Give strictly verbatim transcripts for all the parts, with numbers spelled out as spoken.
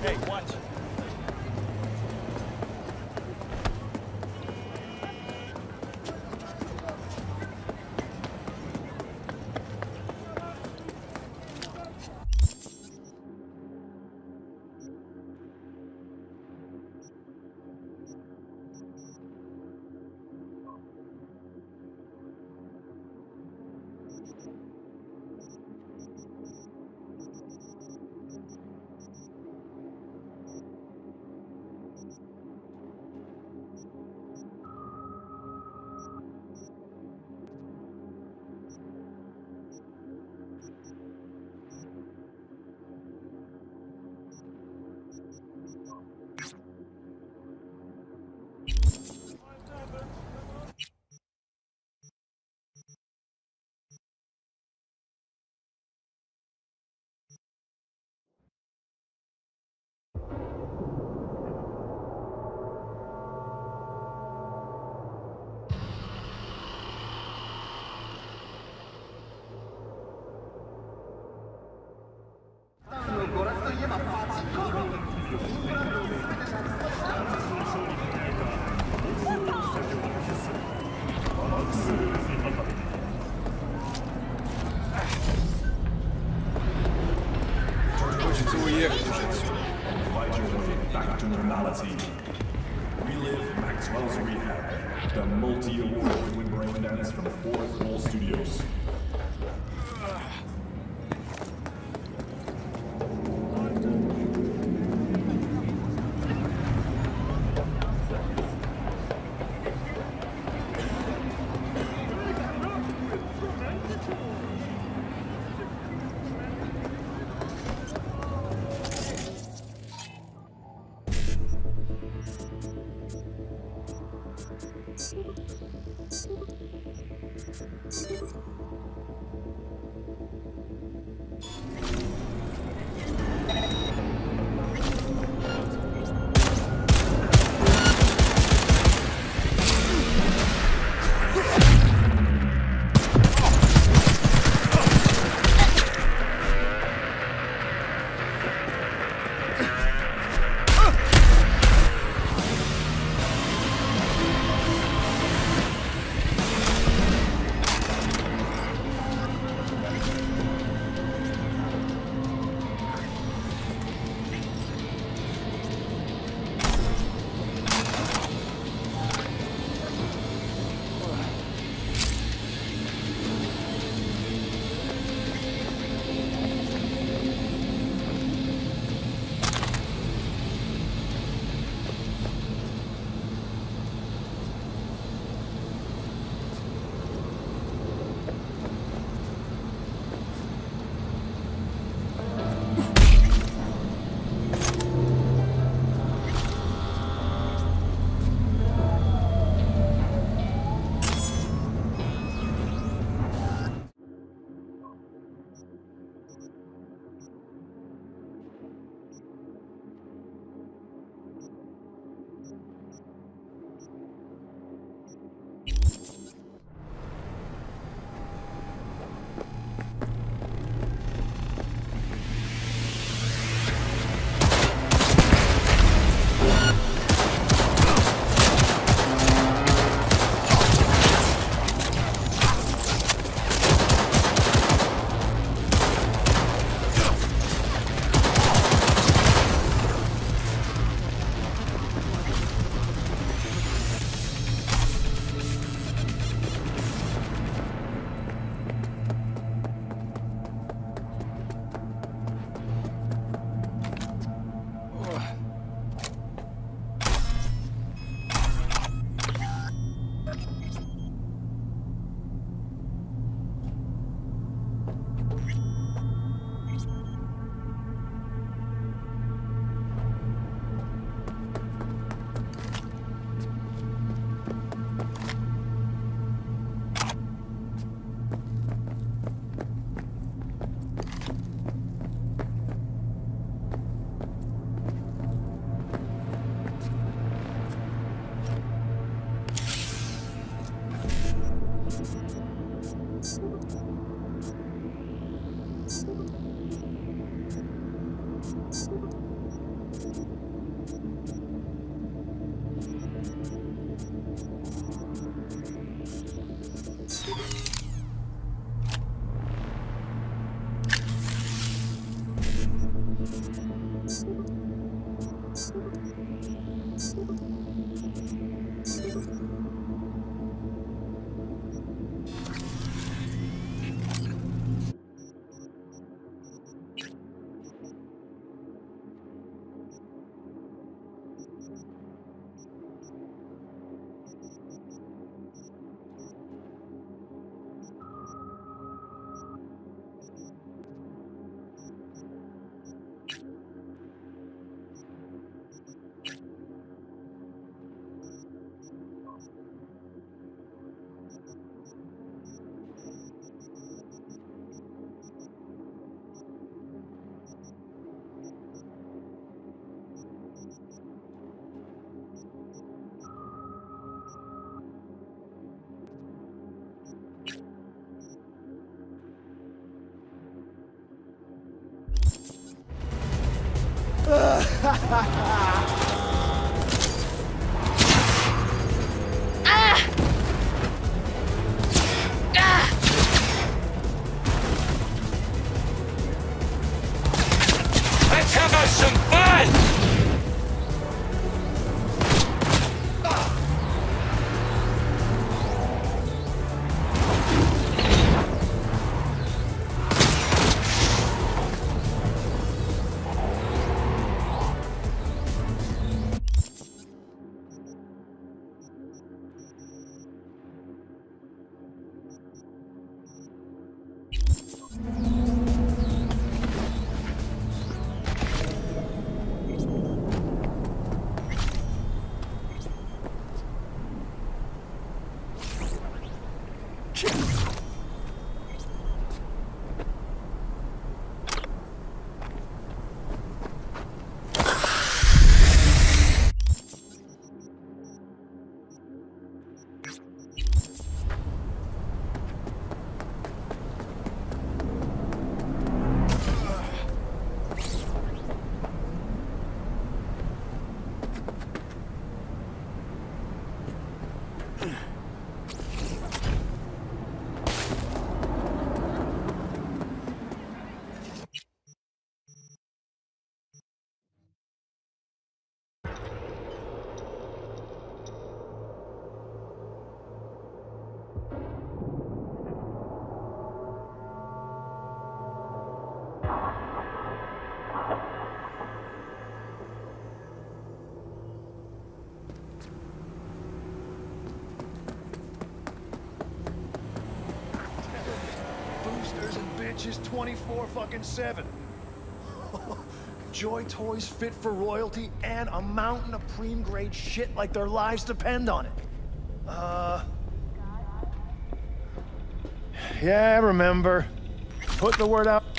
Hey, watch. Back to normality. Relive Maxwell's Rehab, the multi-award-winning brain dance from Fourth Wall Studios. Let's have us some fun! Bitches twenty-four fucking seven. Joy toys fit for royalty and a mountain of preem grade shit like their lives depend on it. Uh. Yeah, I remember. Put the word out.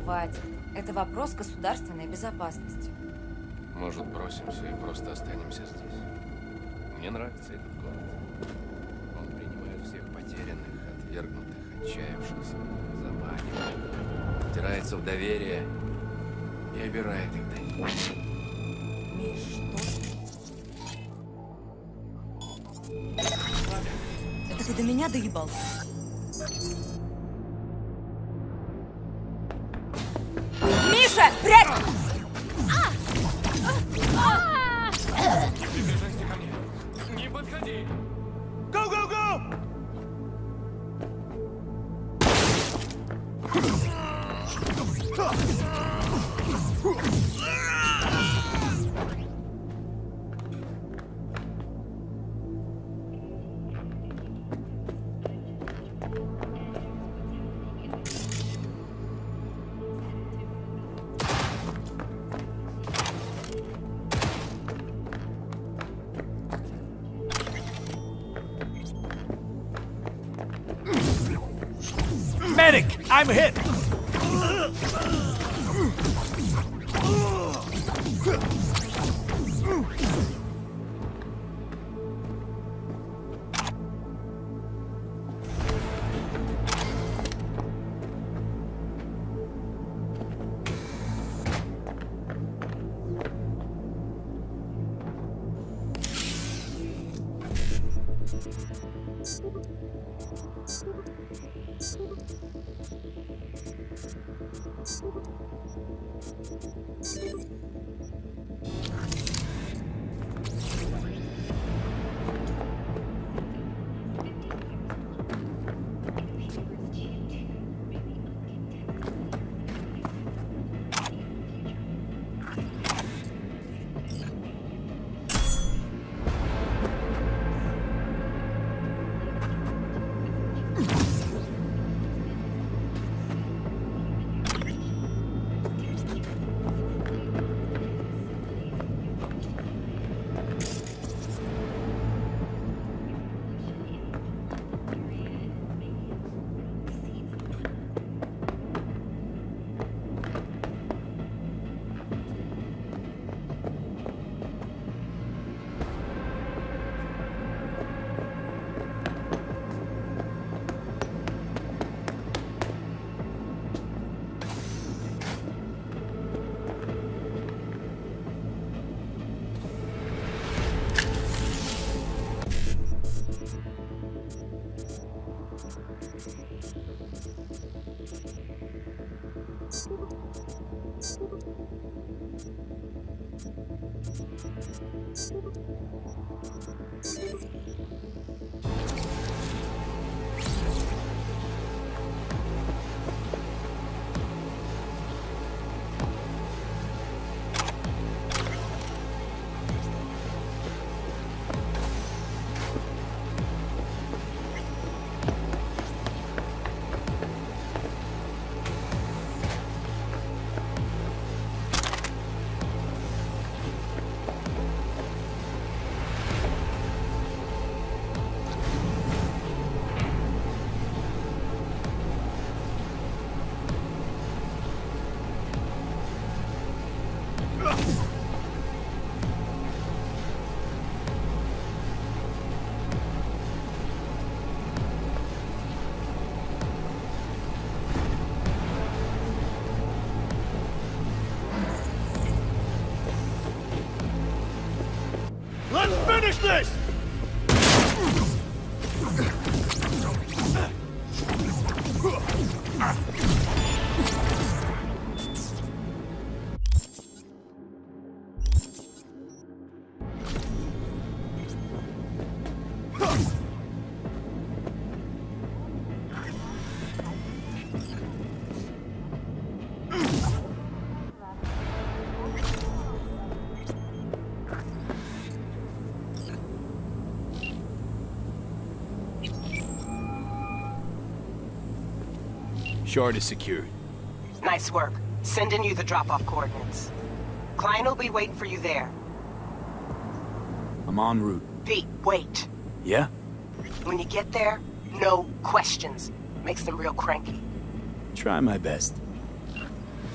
Хватит. Это вопрос государственной безопасности. Может, бросим все и просто останемся здесь? Мне нравится этот город. Он принимает всех потерянных, отвергнутых, отчаявшихся, заманивает, втирается в доверие и обирает их до них. Миш, что? Это ты до меня доебался? Миша, прячь! Приближайся ко мне. Не подходи. Go, go, go! Medic, I'm hit. Let's finish this! Shard is secured. Nice work. Sending you the drop-off coordinates. Klein will be waiting for you there. I'm en route. Pete, wait. Yeah? When you get there, no questions. Makes them real cranky. Try my best.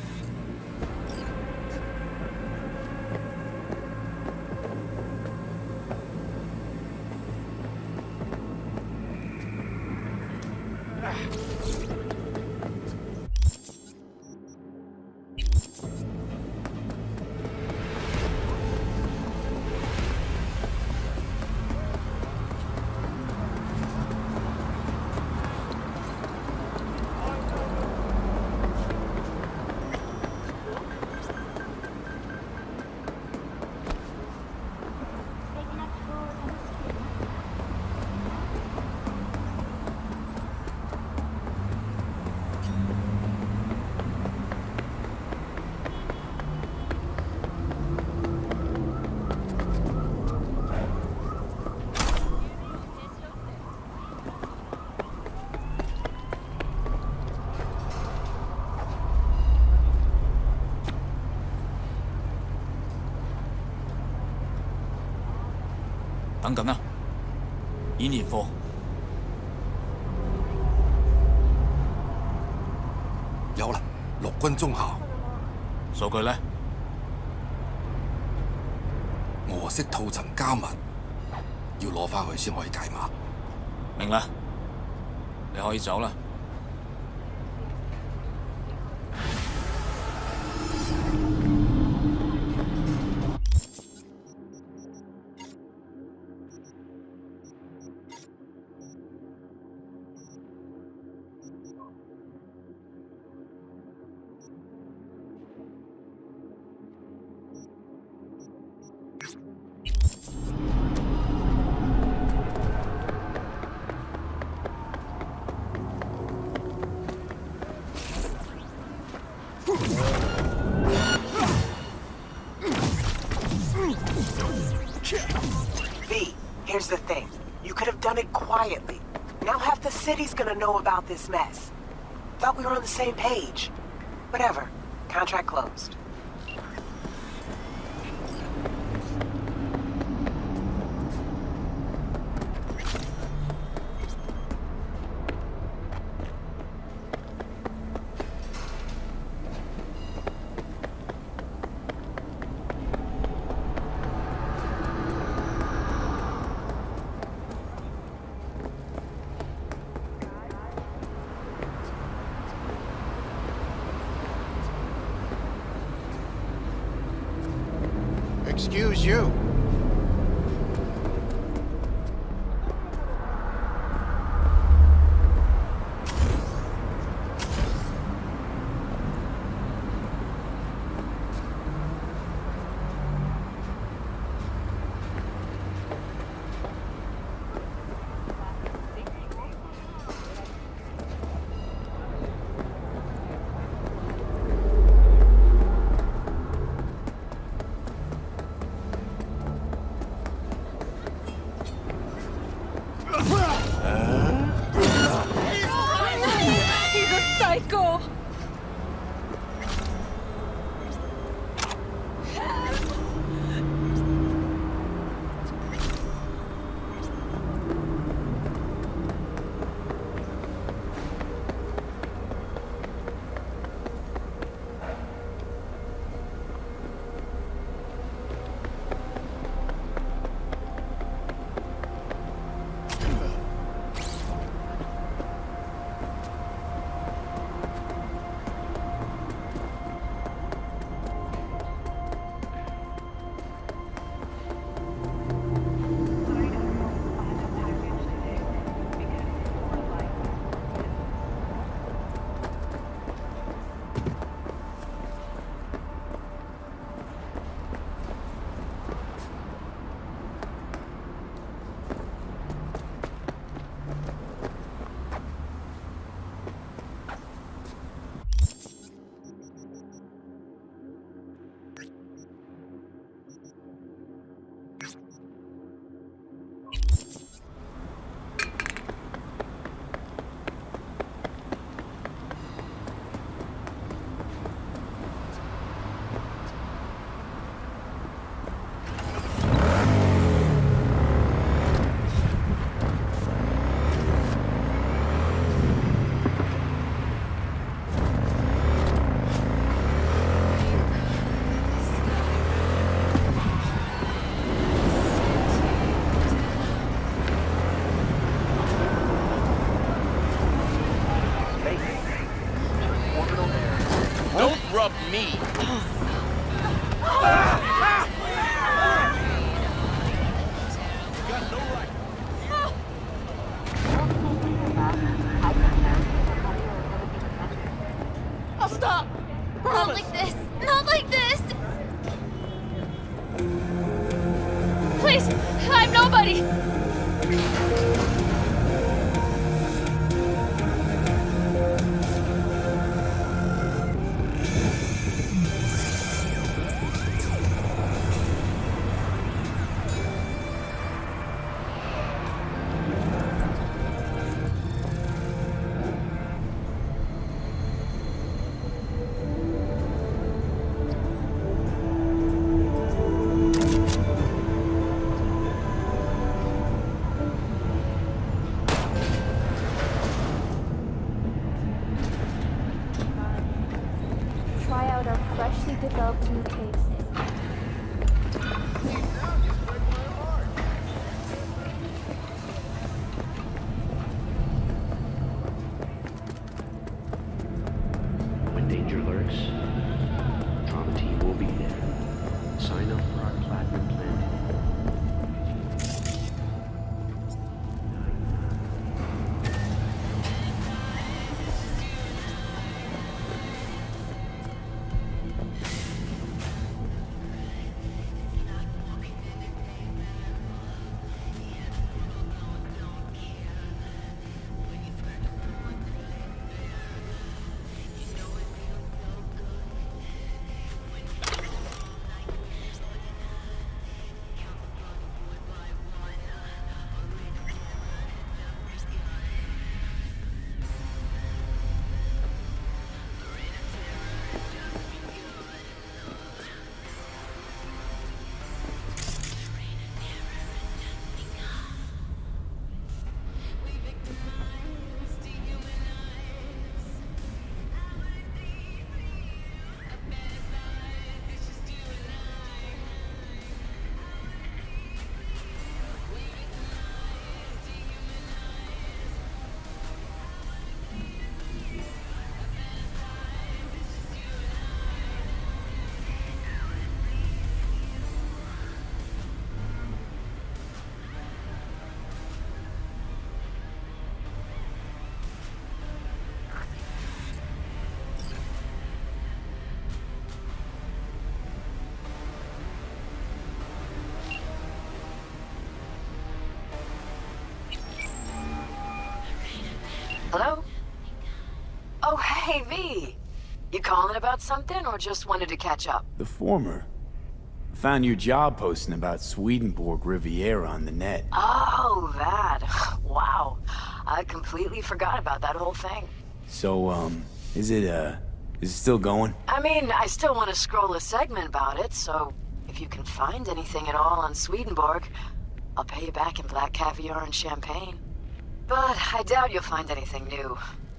等緊啊！演練課。 有啦，陸軍中校。 數據呢？ 俄式套層加密，要攞翻去先可以解碼。 明啦，你可以走啦。 V, here's the thing. You could have done it quietly. Now half the city's gonna know about this mess. Thought we were on the same page. Whatever. Contract closed. Excuse you. He's a psycho! Don't rub me. I'll stop. Promise. Not like this. Not like this. Please, I'm nobody. Hello? Oh, hey, V. You calling about something or just wanted to catch up? The former. Found your job posting about Swedenborg Riviera on the net. Oh, that. Wow. I completely forgot about that whole thing. So, um, is it, uh, is it still going? I mean, I still want to scroll a segment about it, so if you can find anything at all on Swedenborg, I'll pay you back in black caviar and champagne. But I doubt you'll find anything new.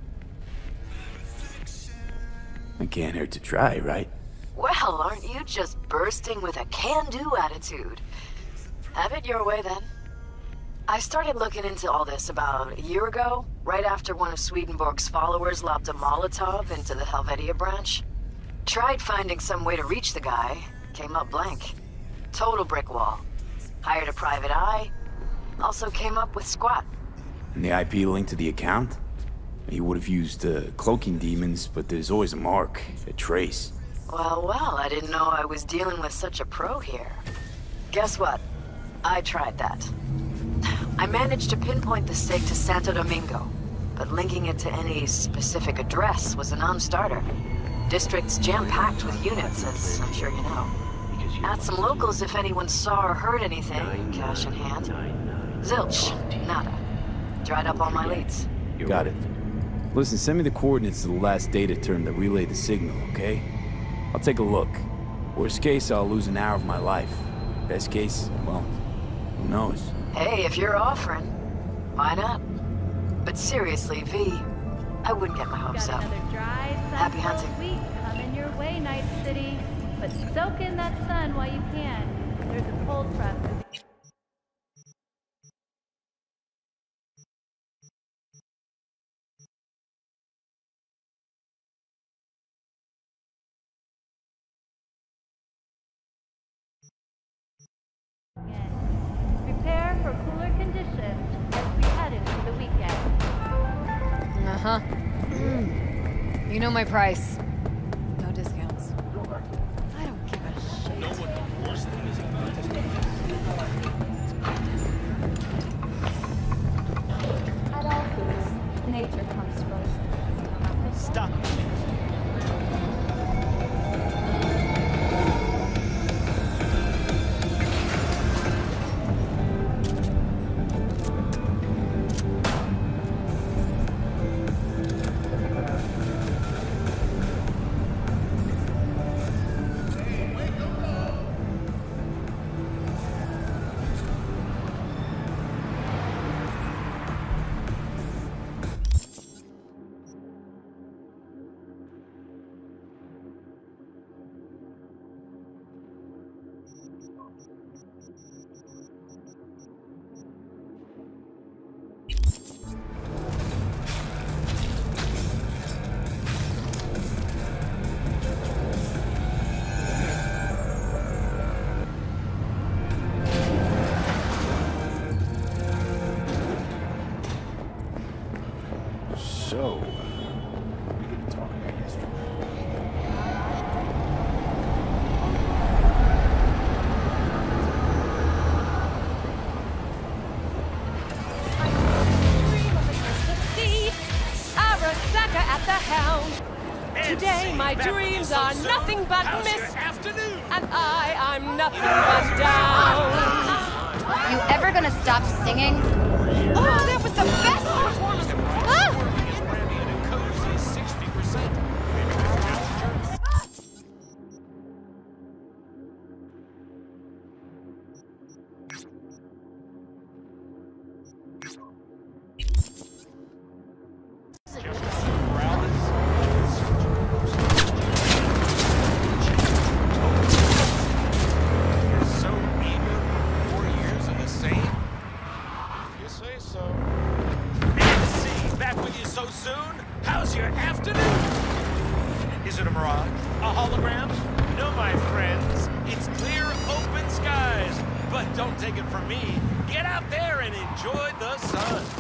It can't hurt to try, right? Well, aren't you just bursting with a can-do attitude? Have it your way, then. I started looking into all this about a year ago, right after one of Swedenborg's followers lobbed a Molotov into the Helvetia branch. Tried finding some way to reach the guy, came up blank. Total brick wall. Hired a private eye, also came up with squat. And the I P link to the account? He would have used uh, cloaking demons, but there's always a mark, a trace. Well, well, I didn't know I was dealing with such a pro here. Guess what? I tried that. I managed to pinpoint the stake to Santo Domingo, but linking it to any specific address was a non-starter. District's jam-packed with units, as I'm sure you know. Asked some locals if anyone saw or heard anything, cash in hand. Zilch, nada. Dried up all my leads. Got it. Listen, send me the coordinates to the last data term that relayed the signal, okay? I'll take a look. Worst case, I'll lose an hour of my life. Best case, well, who knows? Hey, if you're offering, why not? But seriously, V, I wouldn't get my hopes up. Happy hunting. Week coming your way, Night City. But soak in that sun while you can. There's a cold front. Prepare for cooler conditions as we head into the weekend. Uh-huh. Mm. You know my price. No discounts. I don't give a shit. Know what the worst thing is about this? At all foods, nature comes first. Stop. So, we didn't talk about yesterday. Arasaka at the helm. Today my dreams are nothing but mist, and I, I'm nothing but down. You ever gonna stop singing? Oh, that was the best performance! Ah! How's your afternoon? Is it a mirage? A hologram? No, my friends. It's clear, open skies. But don't take it from me. Get out there and enjoy the sun.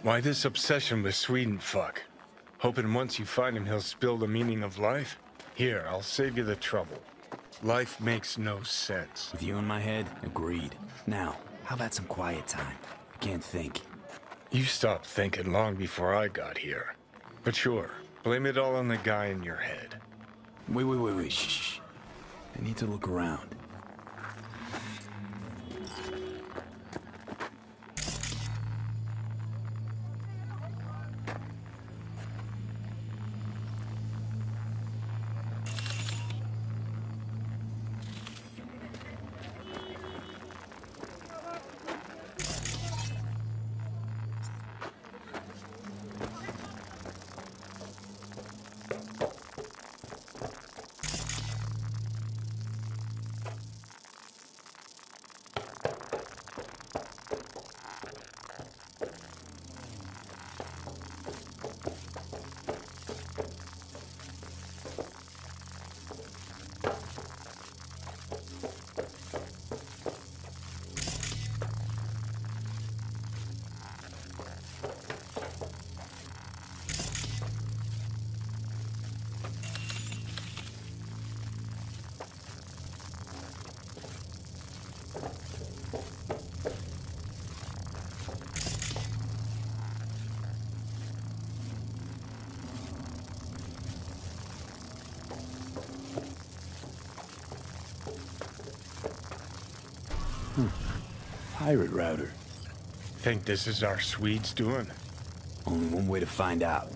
Why this obsession with Sweden fuck? Hoping once you find him he'll spill the meaning of life? Here, I'll save you the trouble. Life makes no sense. With you in my head, agreed. Now, how about some quiet time? I can't think. You stopped thinking long before I got here. But sure, blame it all on the guy in your head. Wait, wait, wait, wait, shh, shh. I need to look around. Hmm. Pirate router. Think this is our Swedes doing? Only one way to find out.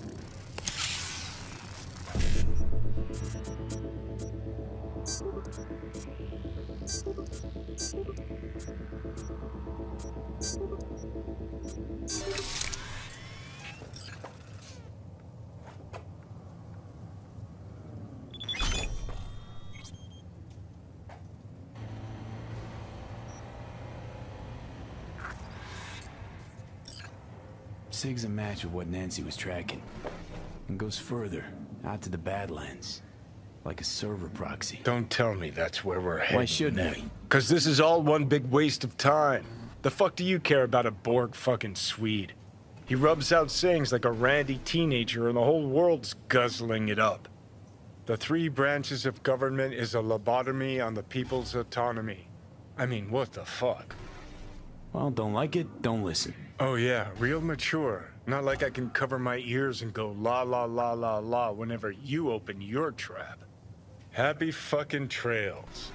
Sig's a match with what Nancy was tracking. And goes further, out to the Badlands. Like a server proxy. Don't tell me that's where we're heading. Why shouldn't we? Because this is all one big waste of time. The fuck do you care about a Borg fucking Swede? He rubs out sayings like a randy teenager and the whole world's guzzling it up. The three branches of government is a lobotomy on the people's autonomy. I mean, what the fuck? Well, don't like it, don't listen. Oh yeah, real mature. Not like I can cover my ears and go la la la la la whenever you open your trap. Happy fucking trails.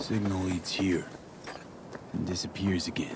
Signal leads here, and disappears again.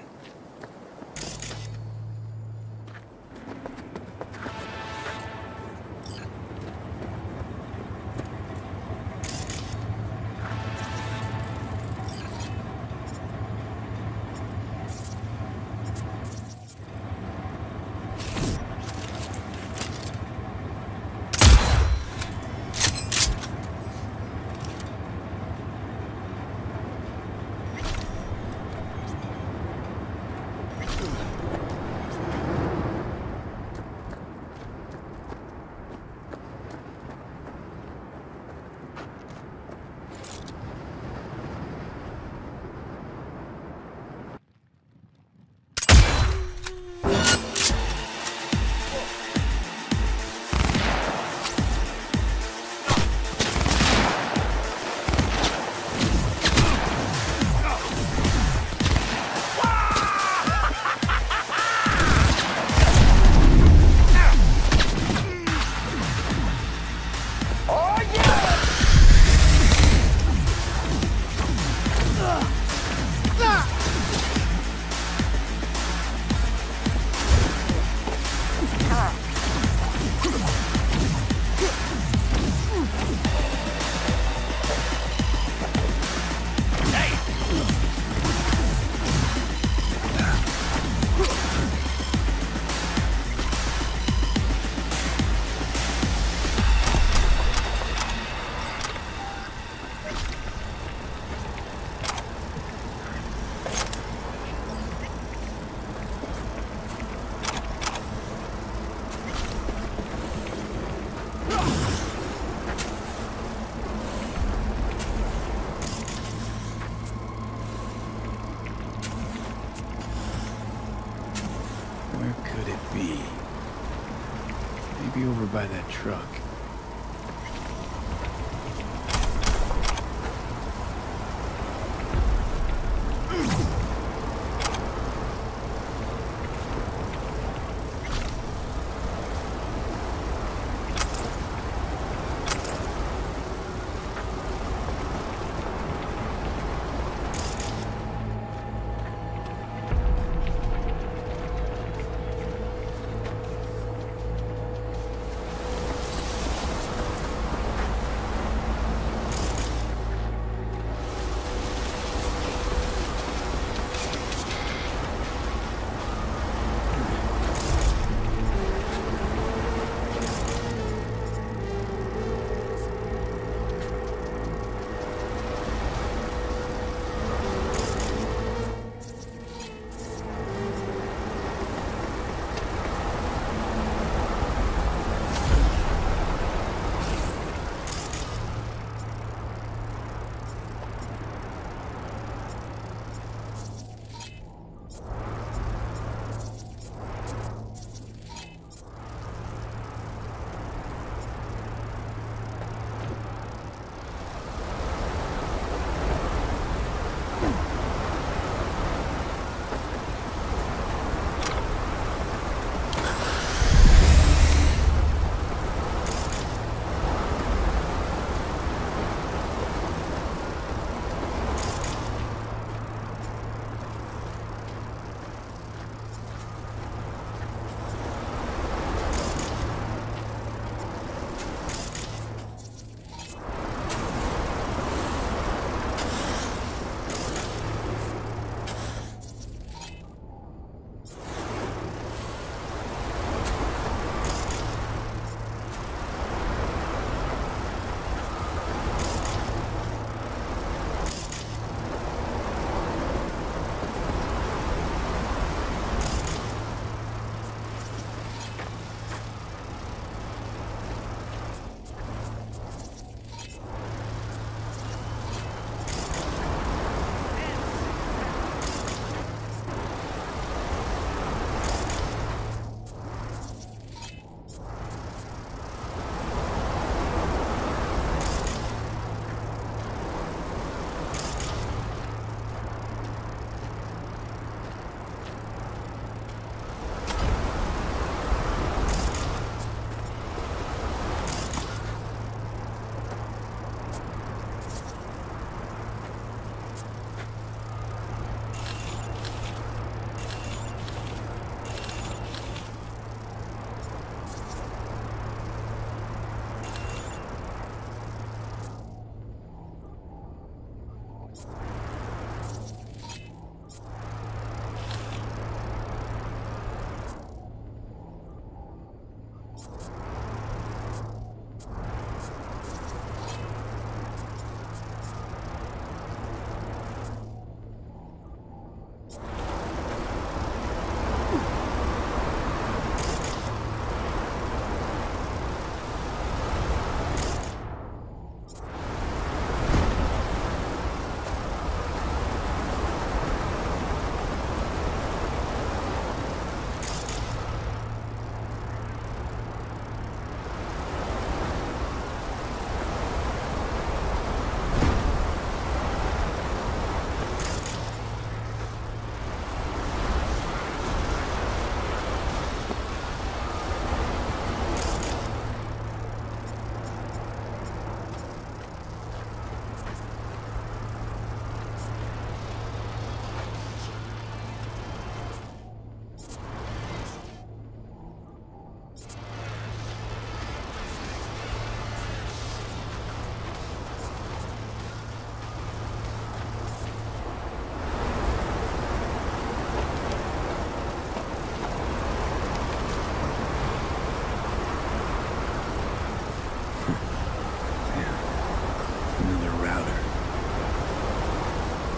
Maybe over by that truck.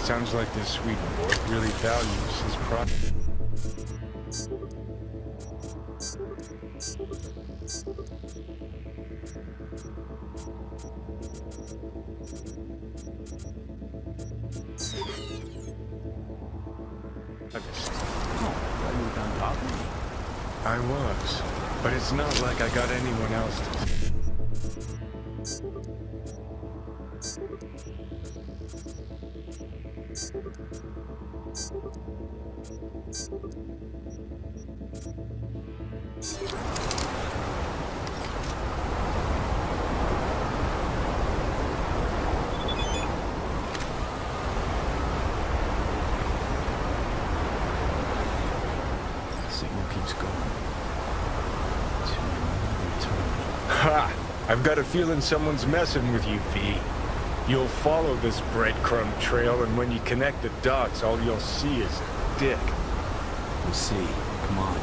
Sounds like this Swedenborg really values his product. I was, but it's not like I got anyone else to... Signal keeps going. Ha! I've got a feeling someone's messing with you, V. You'll follow this breadcrumb trail, and when you connect the dots, all you'll see is a dick. We'll see. Come on.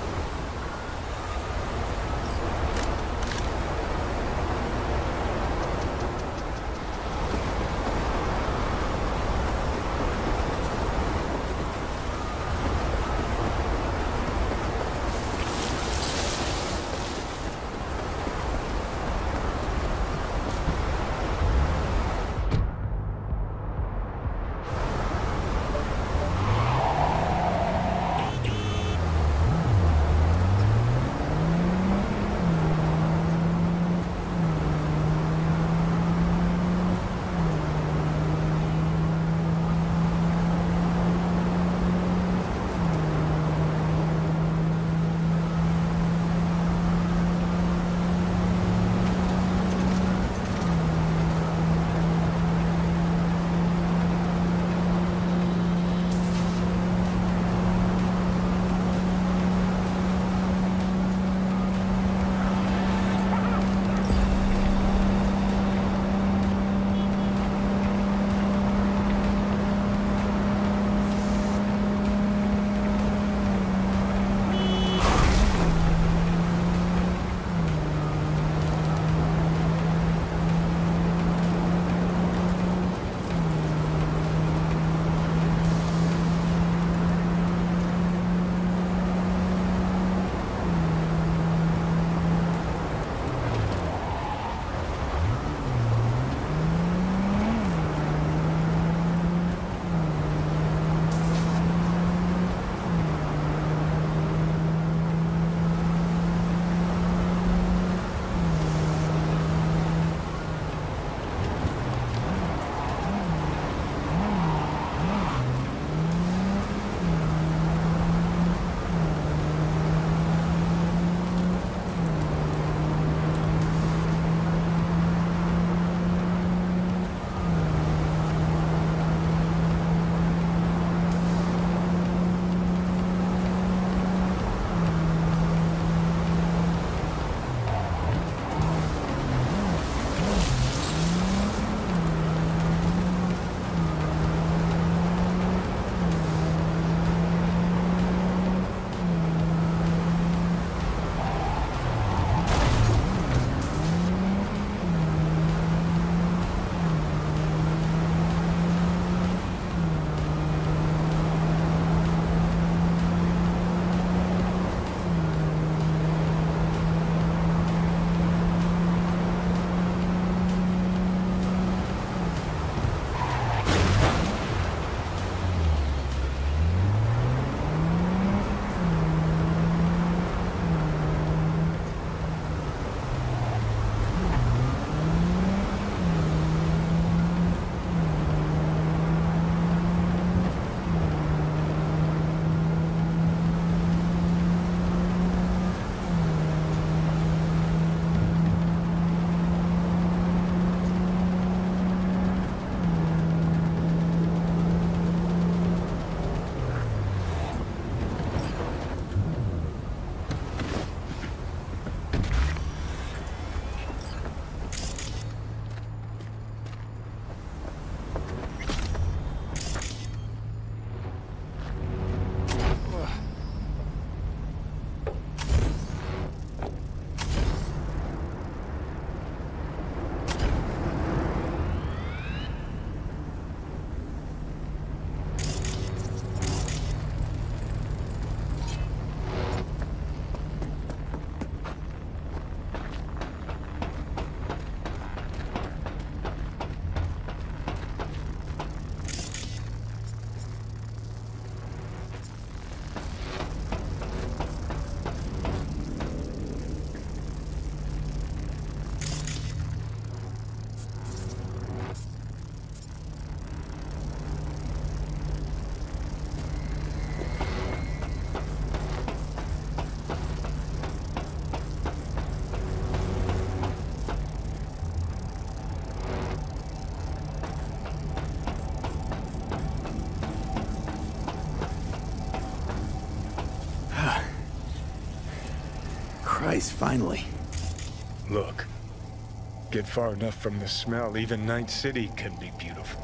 place, finally. Look. Get far enough from the smell, even Night City can be beautiful.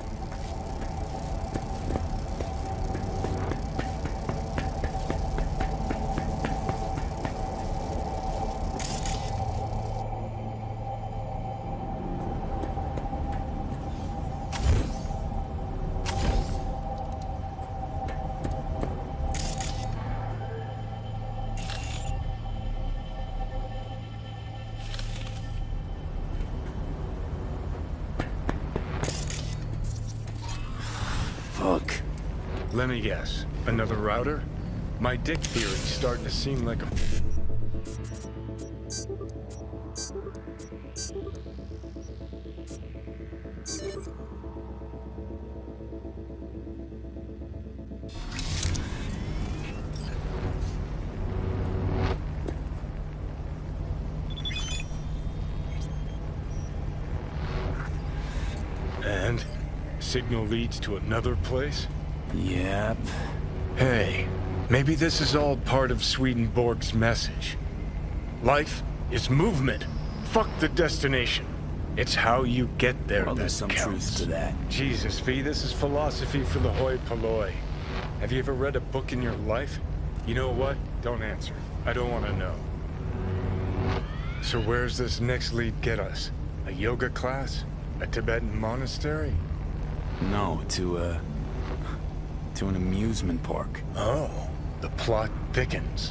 Fuck. Let me guess. Another router? My dick theory's starting to seem like a... And? Signal leads to another place? Yep. Hey, maybe this is all part of Swedenborg's message. Life is movement. Fuck the destination. It's how you get there Well, that there's some counts. truth to that. Jesus, V, this is philosophy for the hoi polloi. Have you ever read a book in your life? You know what? Don't answer. I don't want to know. So where's this next lead get us? A yoga class? A Tibetan monastery? No, to, uh... to an amusement park. Oh, the plot thickens.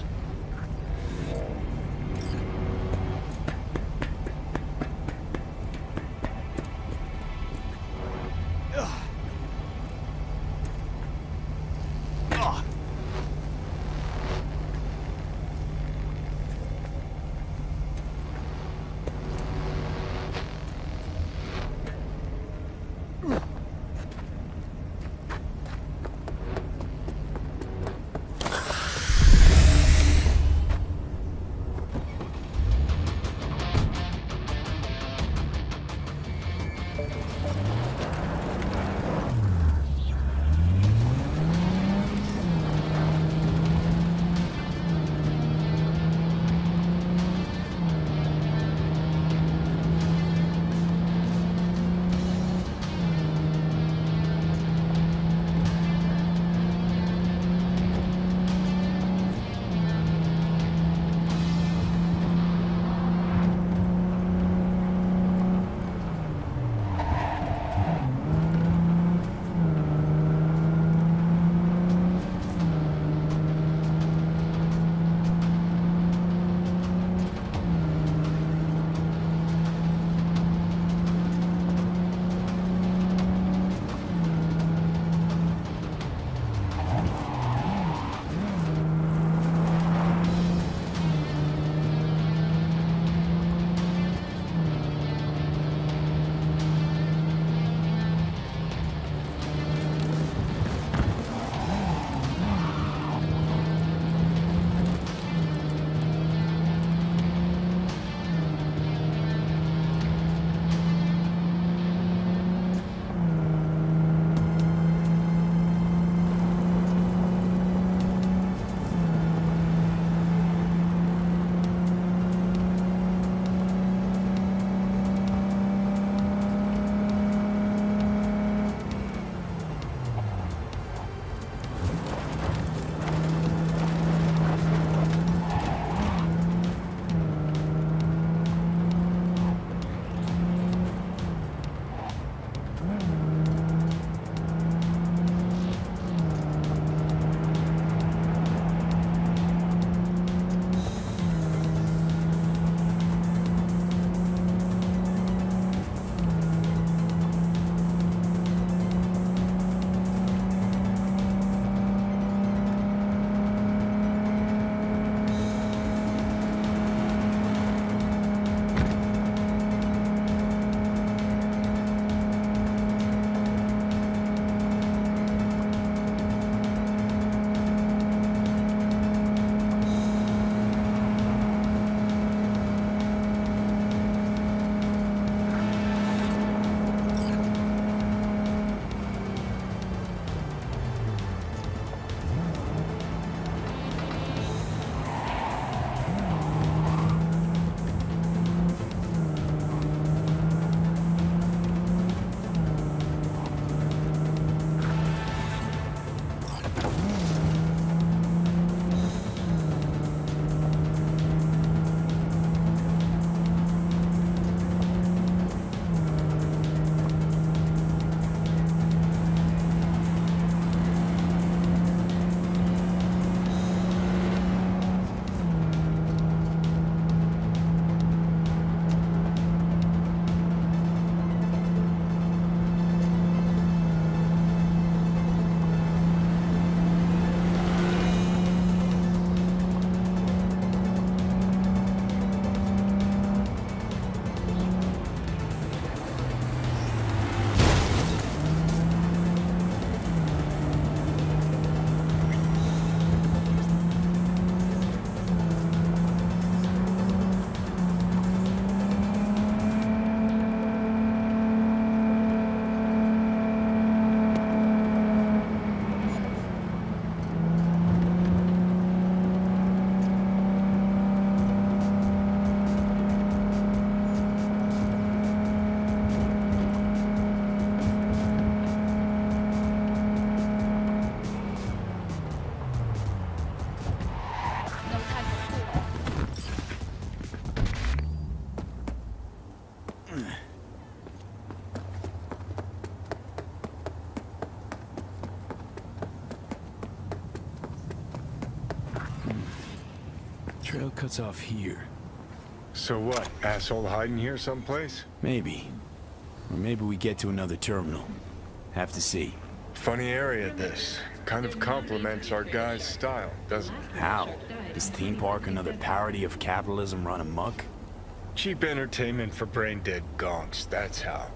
Trail cuts off here. So what? Asshole hiding here someplace? Maybe. Or maybe we get to another terminal. Have to see. Funny area, this. Kind of complements our guy's style, doesn't it? How? Is theme park another parody of capitalism run amok? Cheap entertainment for brain-dead gonks, that's how.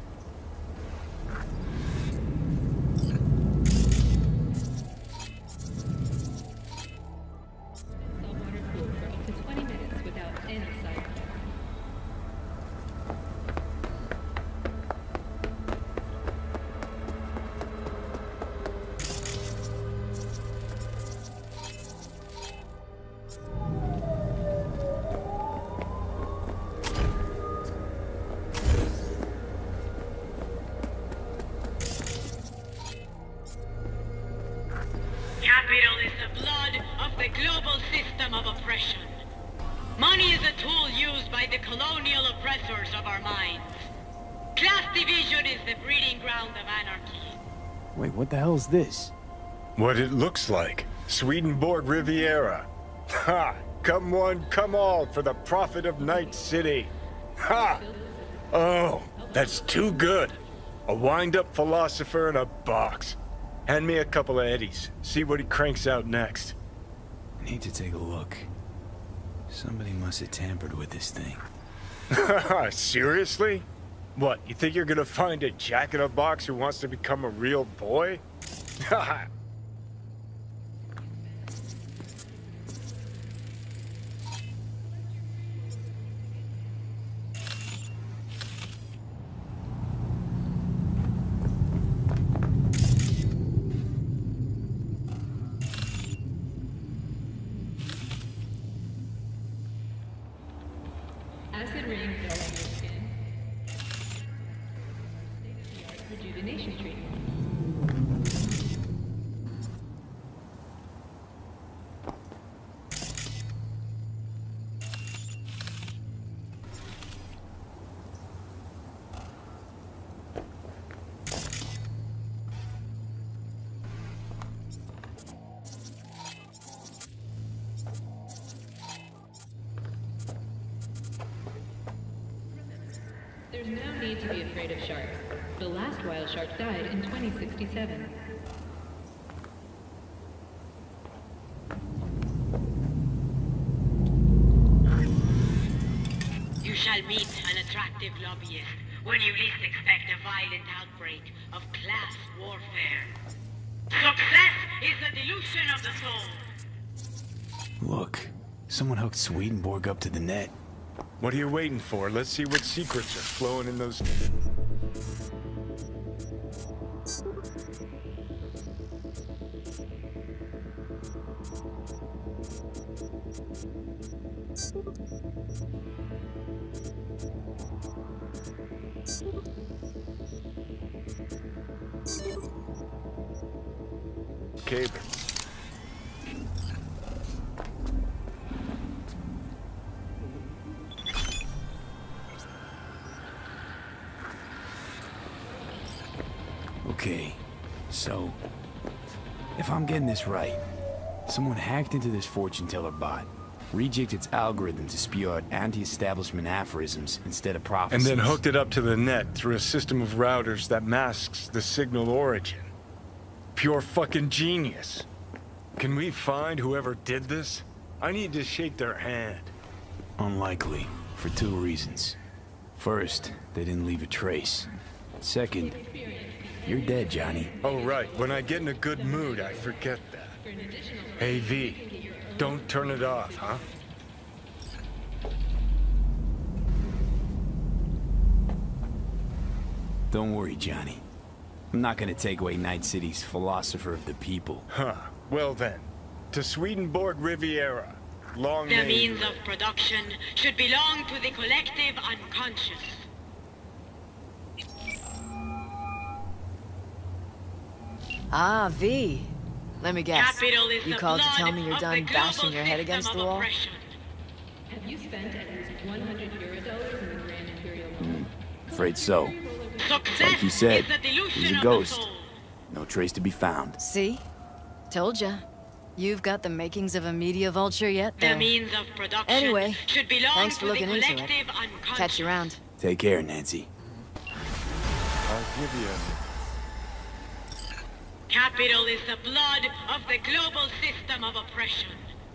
Capital is the blood of the global system of oppression. Money is a tool used by the colonial oppressors of our minds. Class division is the breeding ground of anarchy. Wait, what the hell is this? What it looks like. Swedenborg Riviera. Ha! Come one, come all for the profit of Night City. Ha! Oh, that's too good. A wind-up philosopher in a box. Hand me a couple of eddies. See what he cranks out next. I need to take a look. Somebody must have tampered with this thing. Seriously? What, you think you're gonna find a jack-in-a-box who wants to become a real boy? Acid rain fell on your skin. State-of-the-art rejuvenation treatment. There's no need to be afraid of sharks. The last wild shark died in twenty sixty-seven. You shall meet an attractive lobbyist when you least expect a violent outbreak of class warfare. Success is the delusion of the soul. Look, someone hooked Swedenborg up to the net. What are you waiting for? Let's see what secrets are flowing in those... Cable. Okay, so, if I'm getting this right, someone hacked into this fortune teller bot, rejigged its algorithm to spew out anti-establishment aphorisms instead of prophecies. And then hooked it up to the net through a system of routers that masks the signal origin. Pure fucking genius. Can we find whoever did this? I need to shake their hand. Unlikely, for two reasons. First, they didn't leave a trace. Second, you're dead, Johnny. Oh, right. When I get in a good mood, I forget that. Hey, V, don't turn it off, huh? Don't worry, Johnny. I'm not gonna take away Night City's philosopher of the people. Huh. Well then, to Swedenborg Riviera. Long The name. means of production should belong to the collective unconscious. Ah, V. Let me guess. Capital is You the called to tell blood me you're of done the global bashing your head system against of the wall? oppression. Have you spent at least one hundred euro dollars in the Grand Imperial Mall? Mm, afraid so. Success Like you said, is the delusion he's a of ghost. the soul. No trace to be found. See? Told ya. You've got the makings of a media vulture yet, The there. means of production Anyway, should belong thanks to for the looking into it. collective unconscious. Catch you around. Take care, Nancy. I'll give you. Capital is the blood of the global system of oppression.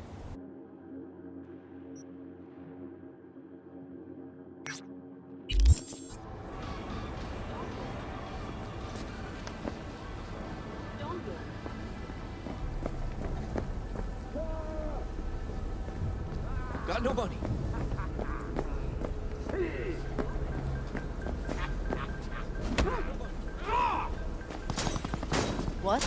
Got no money. What?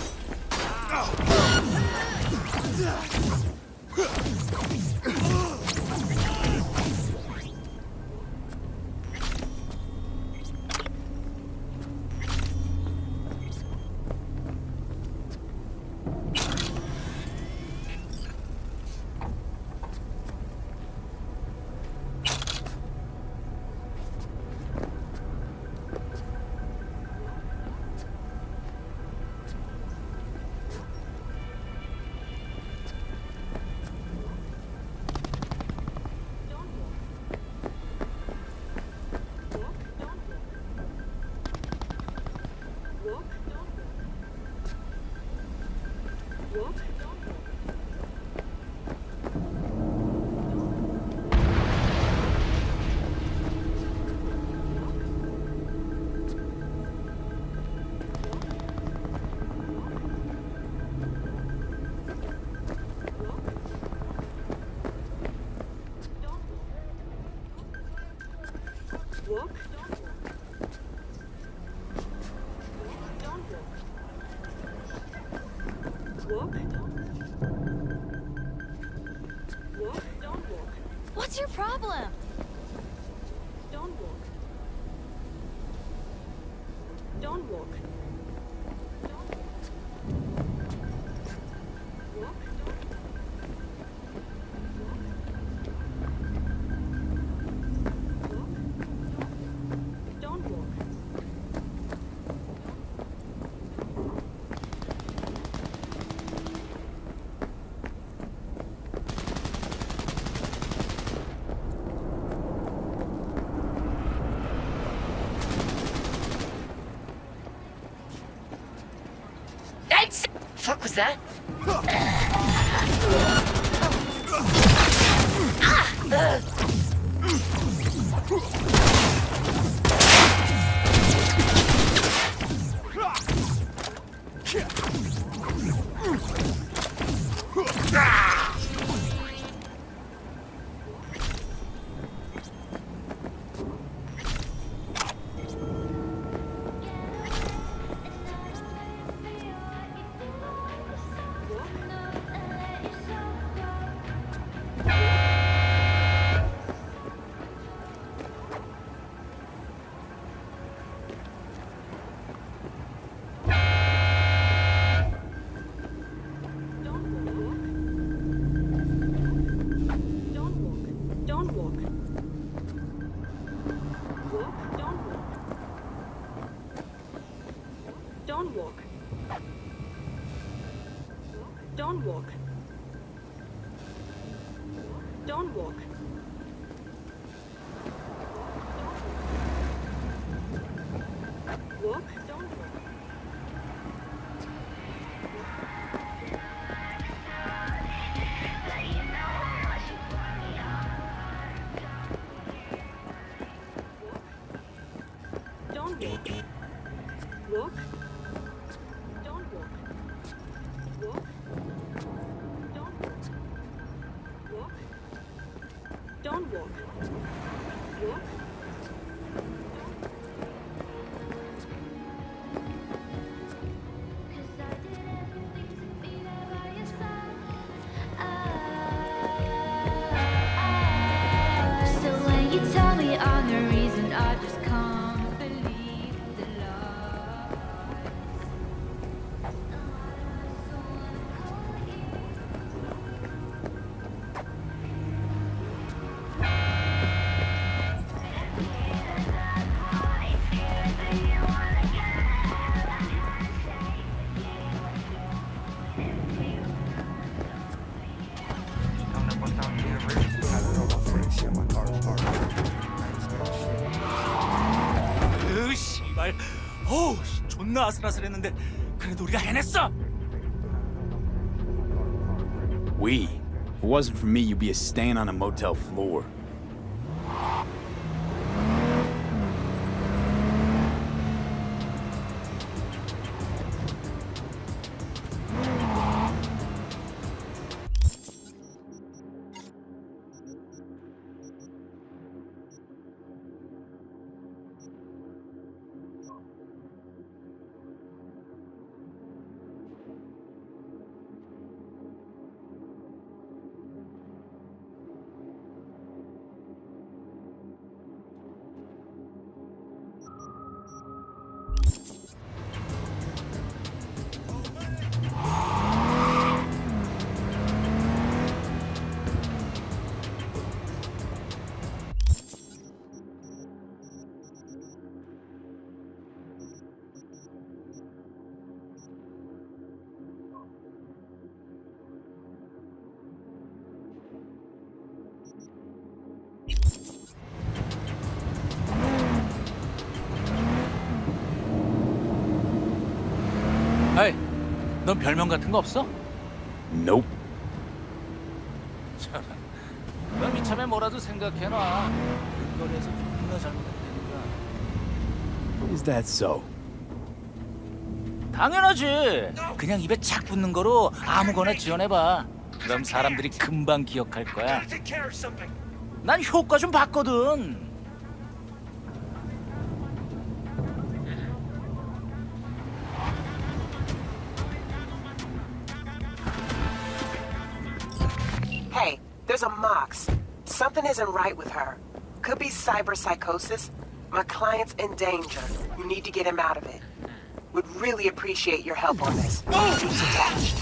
What's your problem? Don't walk. Don't walk. Fuck was that? Don't walk. Don't walk. Walk, don't walk. Don't walk. Walk. Don't walk. Walk. Don't walk. Walk. 으 씨발. 어우 존나 아슬아슬했는데 그래도 우리가 해냈어. We. If it wasn't for me, you'd be a stain on a motel floor. 에이, 넌 별명 같은 거 없어? Nope. 저런, 넌 이참에 뭐라도 생각해놔. 길거리에서 존나 잘못했다니까. Is that so? 당연하지. 그냥 입에 착 붙는 거로 아무거나 지어내봐. 그럼 사람들이 금방 기억할 거야. 난 효과 좀 봤거든. Hey, there's a Mox. Something isn't right with her. Could be cyberpsychosis. My client's in danger. You need to get him out of it. Would really appreciate your help on this. Who's attached?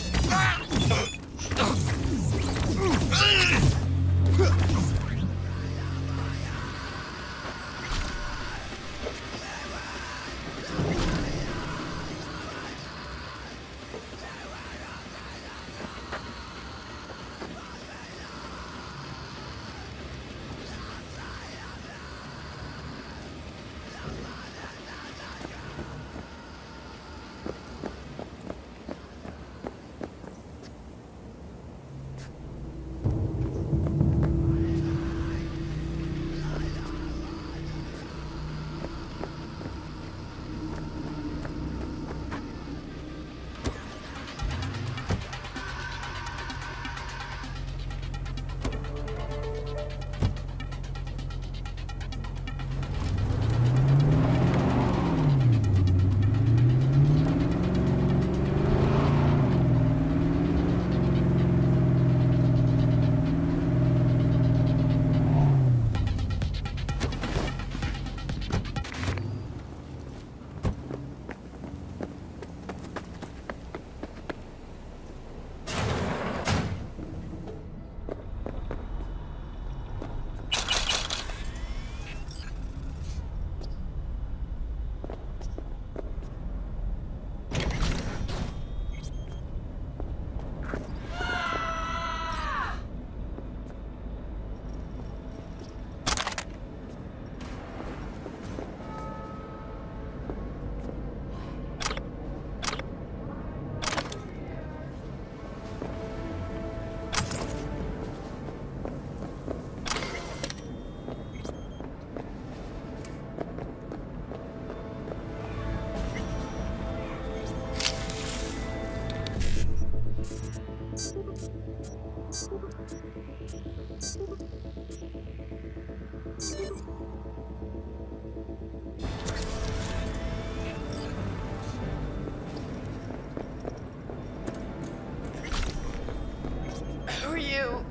Who are you?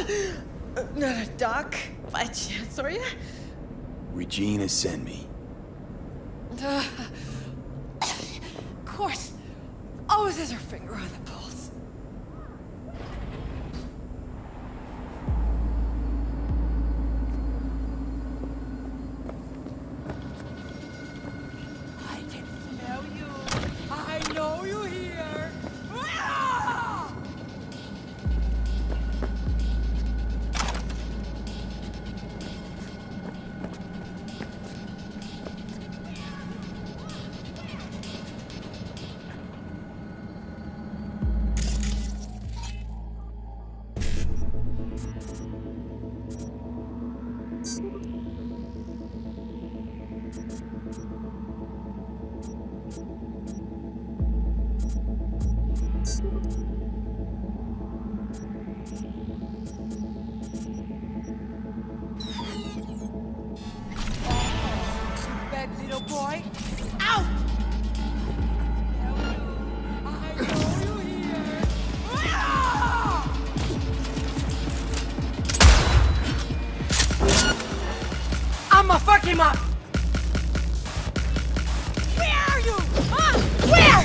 Not a doc, by chance, are you? Regina sent me. Uh, of course. Always has her finger on the pulse. I can smell you. I know you here. Ah! Bad little boy. Out! I'ma fuck him up! Where are you? Huh? Where?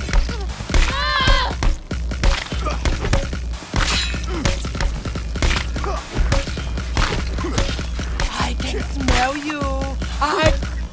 I can smell you. I...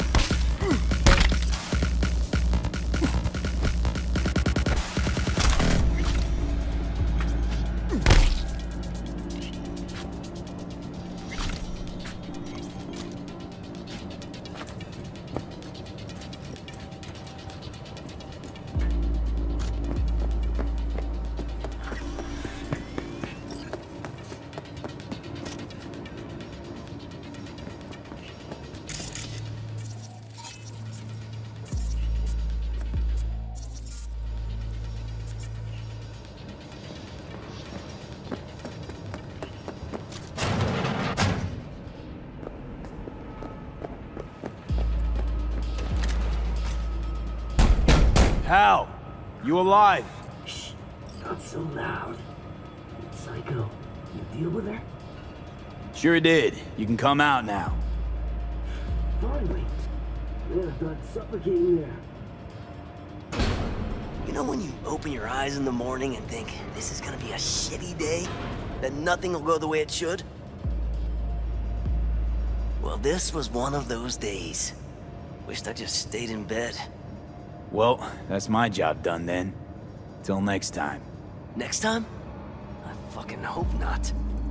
Hal, you alive? Shh, not so loud. Psycho, you deal with her? Sure did. You can come out now. Finally. Man, I thought suffocating there. You know when you open your eyes in the morning and think, this is gonna be a shitty day? That nothing will go the way it should? Well, this was one of those days. Wished I just stayed in bed. Well, that's my job done then. Till next time. Next time? I fucking hope not.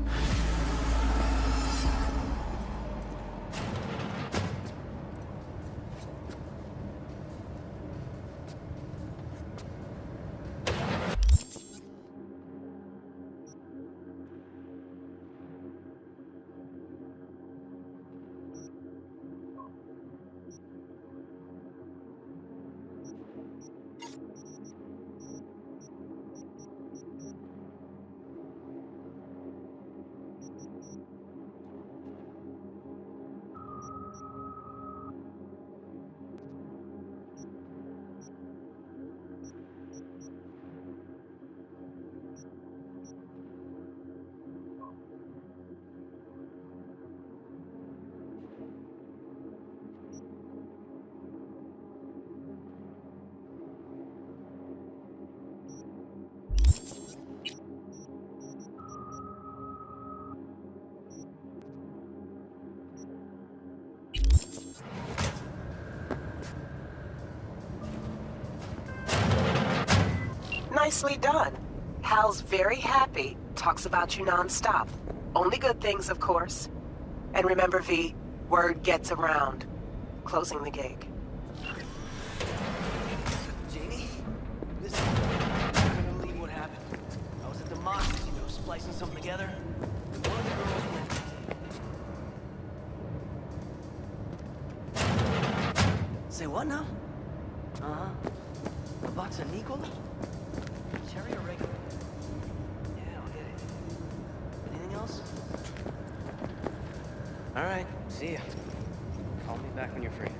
Nicely done. Hal's very happy. Talks about you non-stop. Only good things, of course. And remember, V, word gets around. Closing the gig. Jamie? Listen, I can't believe what happened. I was at the mosque, you know, splicing something together. And one of the girls went... Say what now? Uh-huh. A box of Nicola? Cherry or regular? Yeah, I'll get it. Anything else? All right, see ya. Call me back when you're free.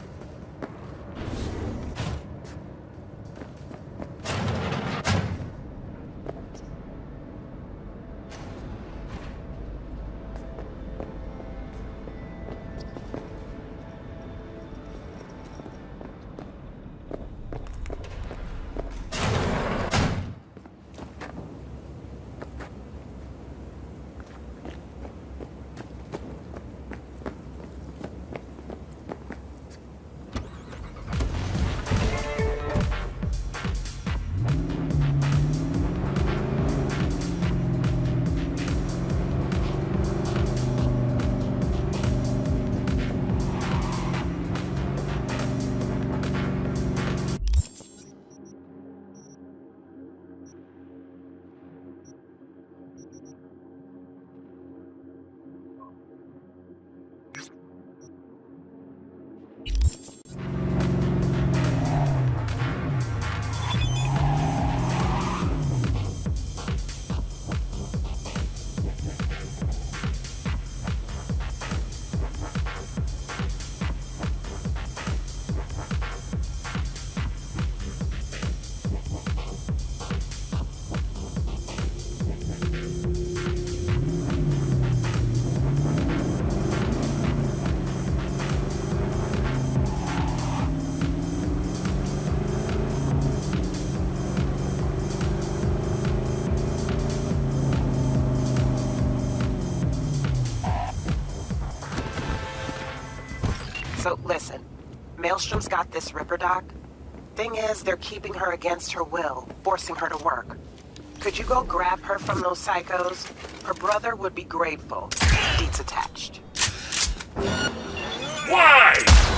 So listen, Maelstrom's got this Ripper doc. Thing is, they're keeping her against her will, forcing her to work. Could you go grab her from those psychos? Her brother would be grateful. Deets attached. Why?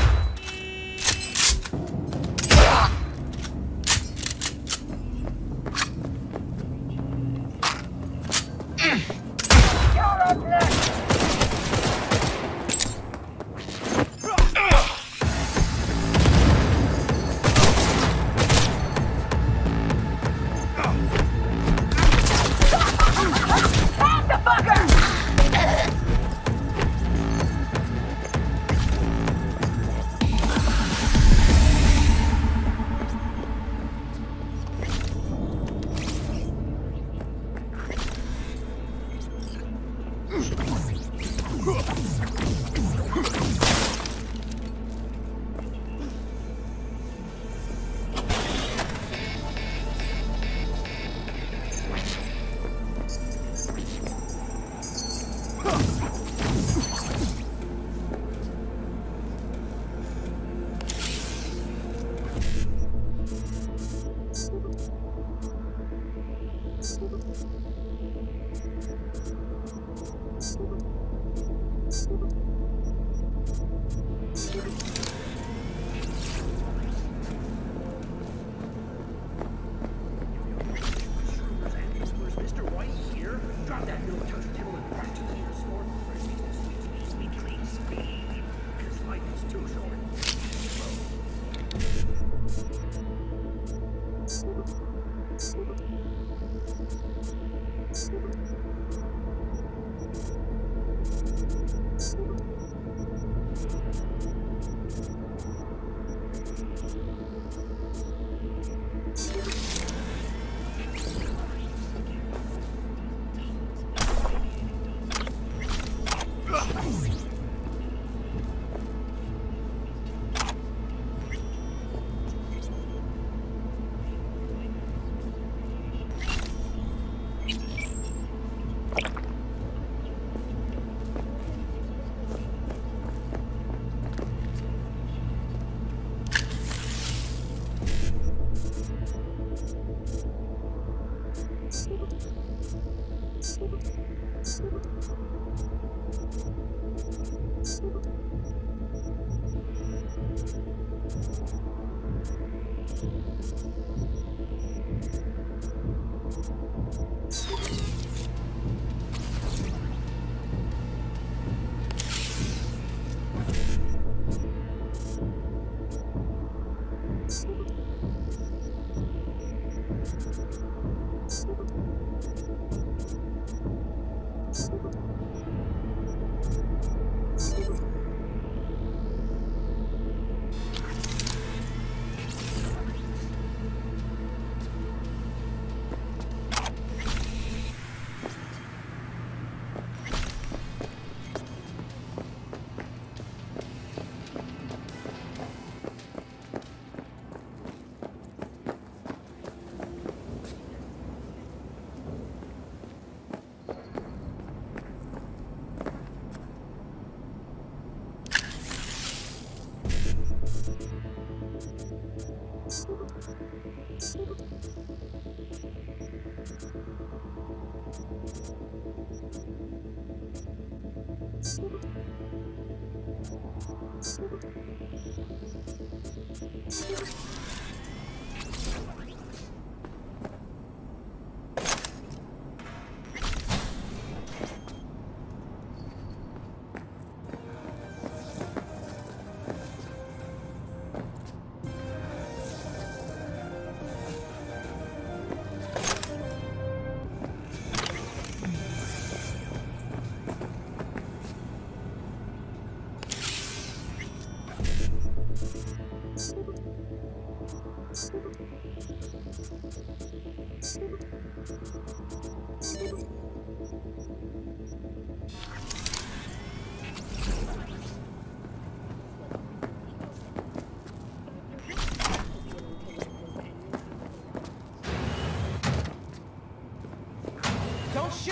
Don't shoot!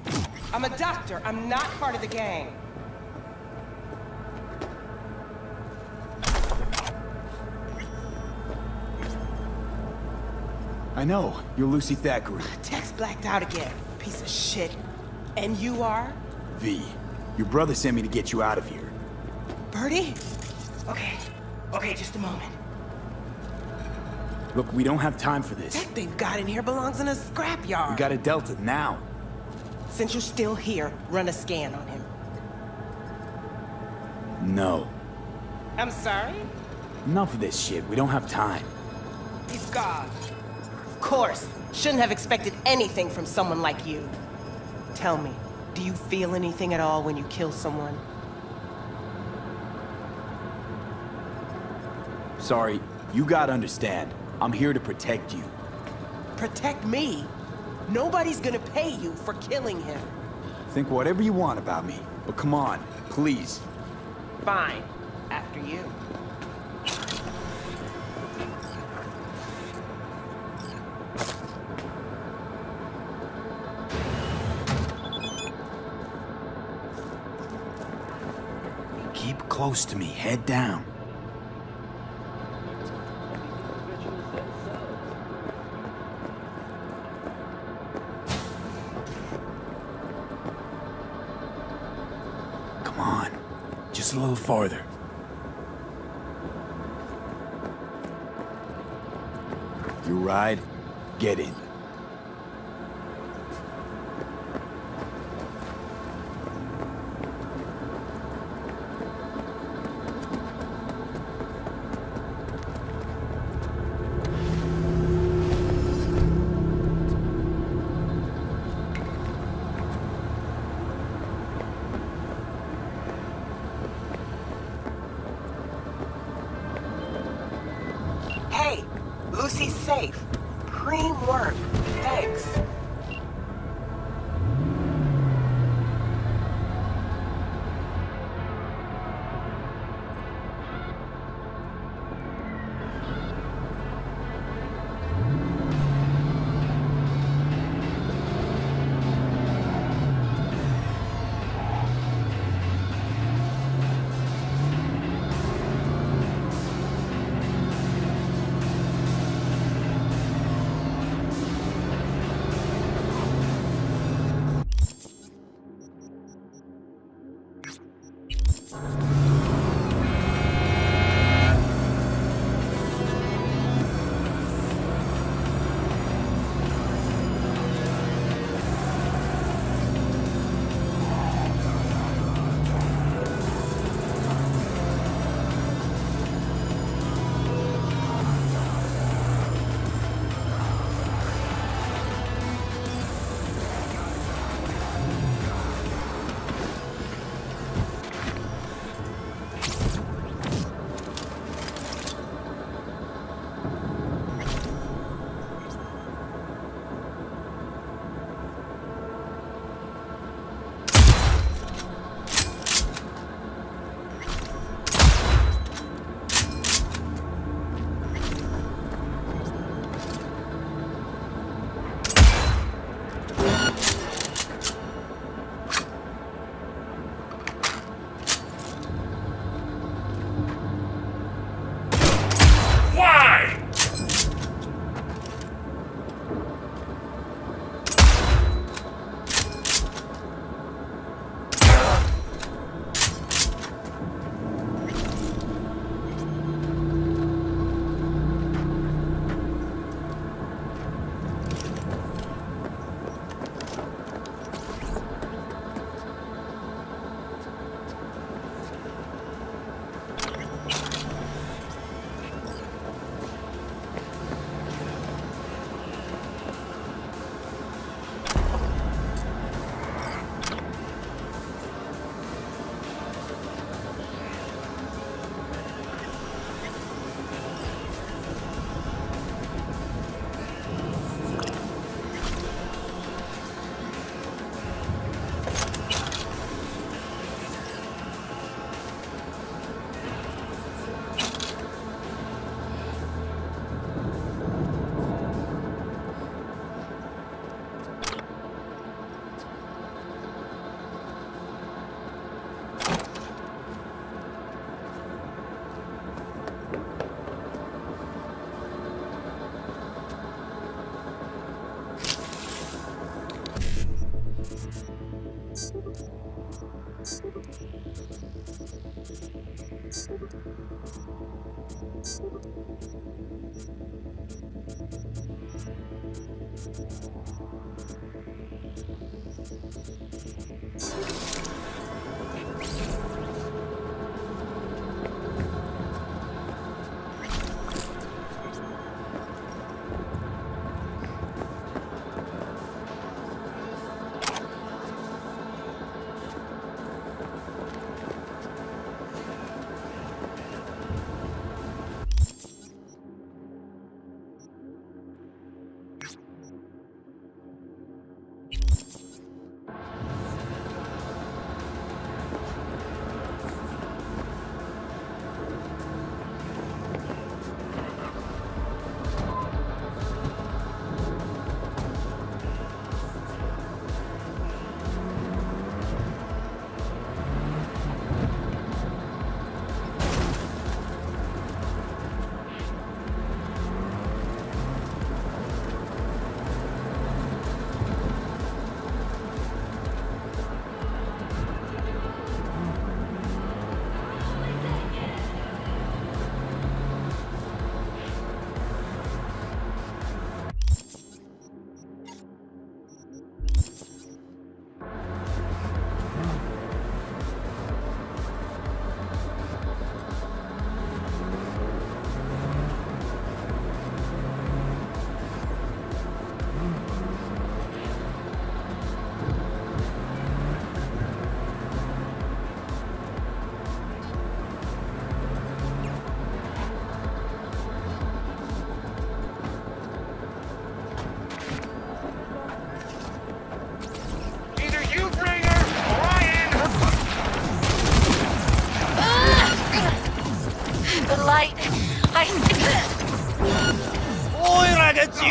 I'm a doctor. I'm not part of the gang. I know. You're Lucy Thackeray. Text blacked out again. Piece of shit. And you are? V. Your brother sent me to get you out of here. Birdie? Okay. Okay, just a moment. Look, we don't have time for this. That they've got in here belongs in a scrapyard. We got a Delta now. Since you're still here, run a scan on him. No. I'm sorry? Enough of this shit. We don't have time. He's gone. Of course. Shouldn't have expected anything from someone like you. Tell me, do you feel anything at all when you kill someone? Sorry, you gotta understand. I'm here to protect you. Protect me? Nobody's gonna pay you for killing him. Think whatever you want about me, but come on, please. Fine. After you. Keep close to me, head down. Come on, just a little farther. You ride, get in. Hey, Lucy's safe. Preem work. Thanks. Oi ragazzi!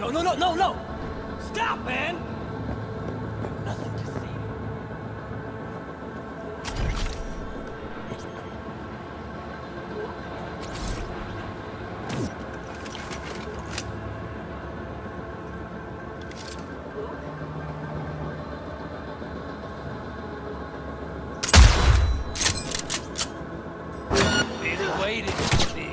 No, no, no, no, no! Stop, man! Nothing to see. Been waiting for this.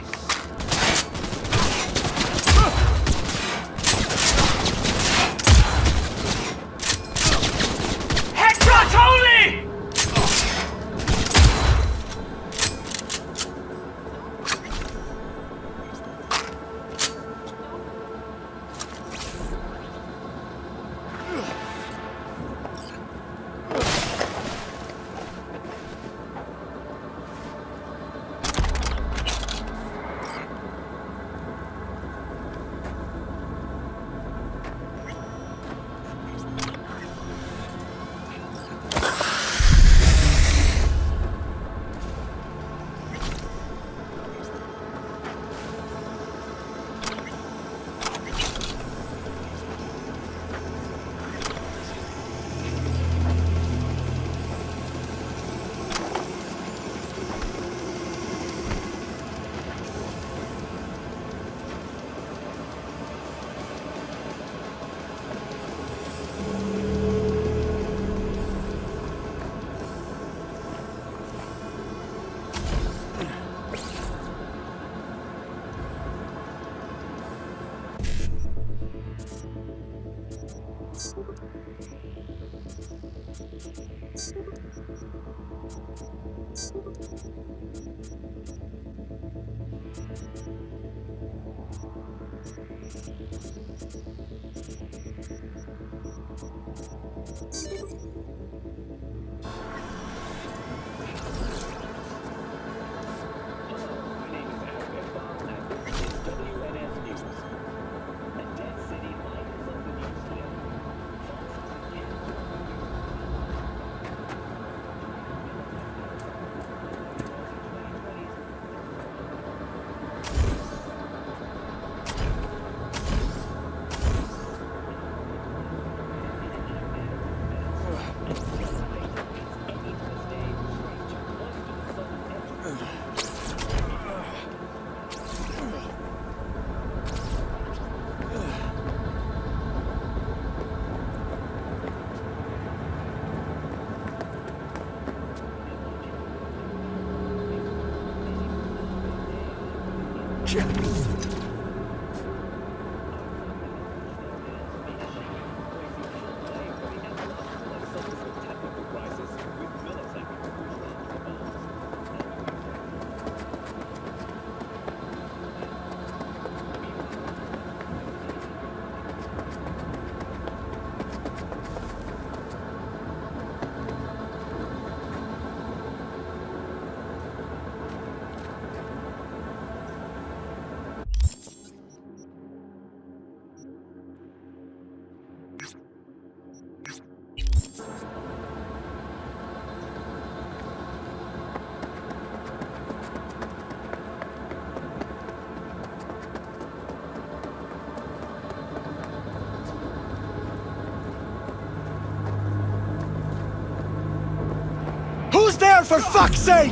Who's there, for fuck's sake?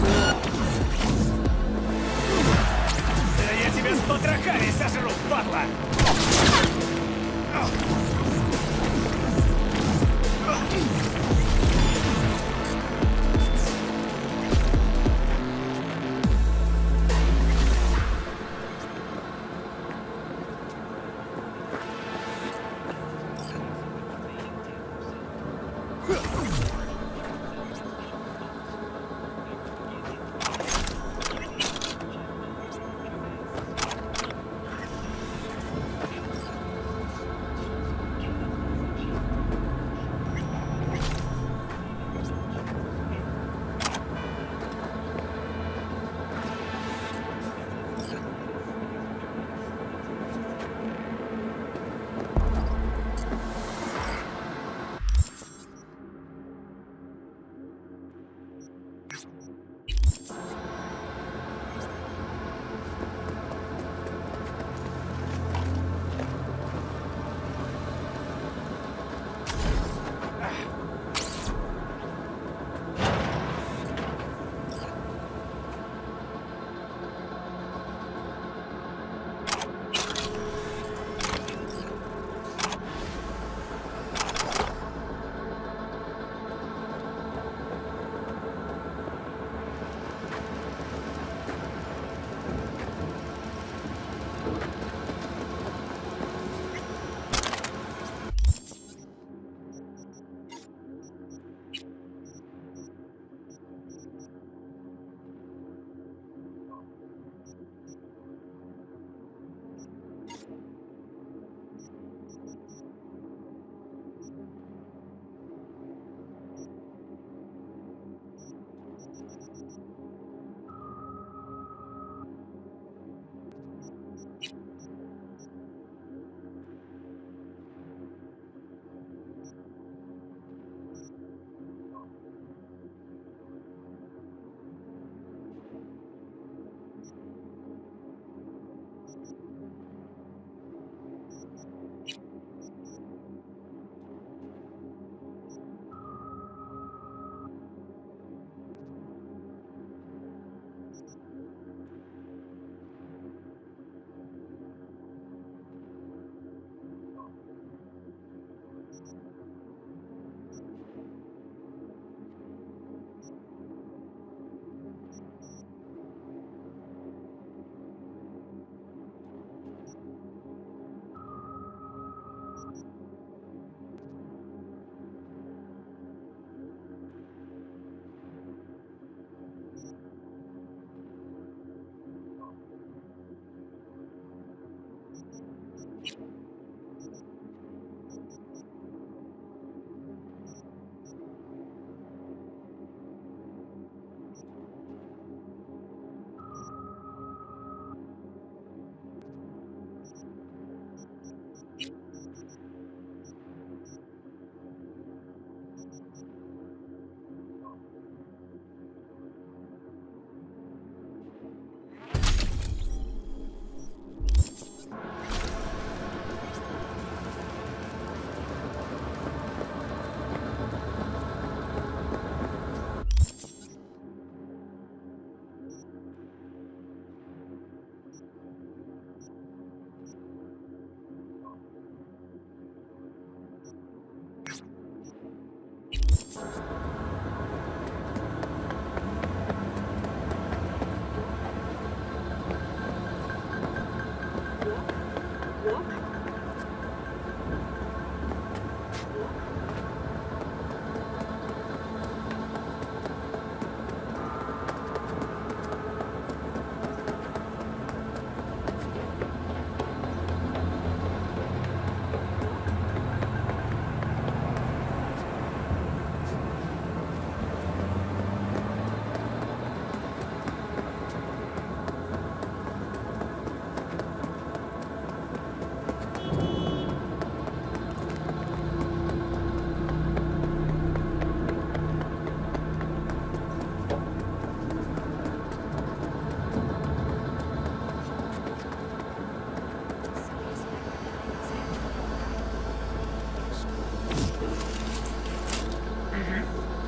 Я тебя с потрохами сожру, падла!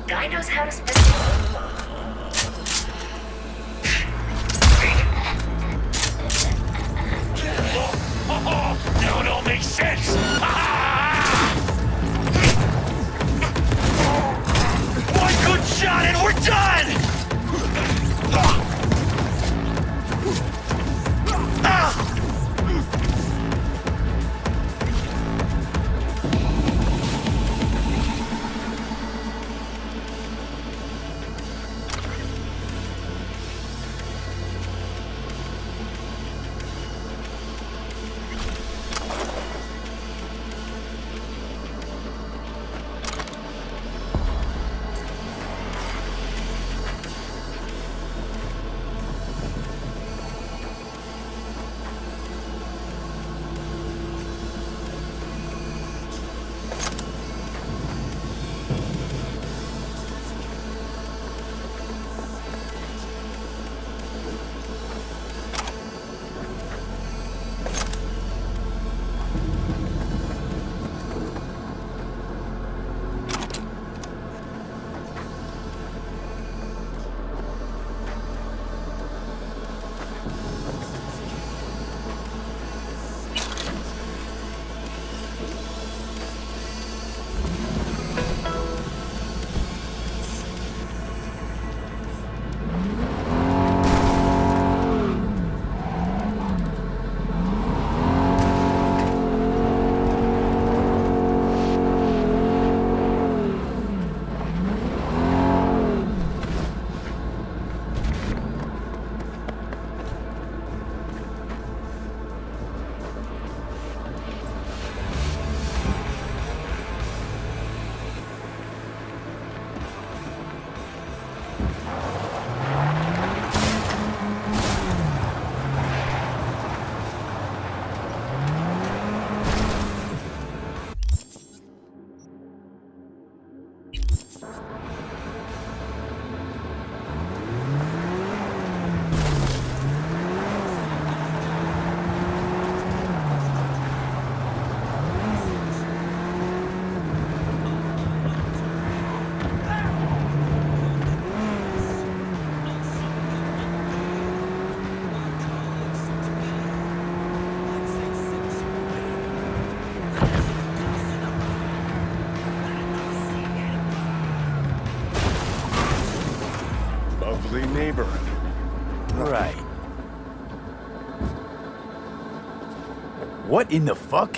Guy knows how to spend. Oh, no, it all makes sense. One good shot and we're done. Neighborhood. Right. What in the fuck?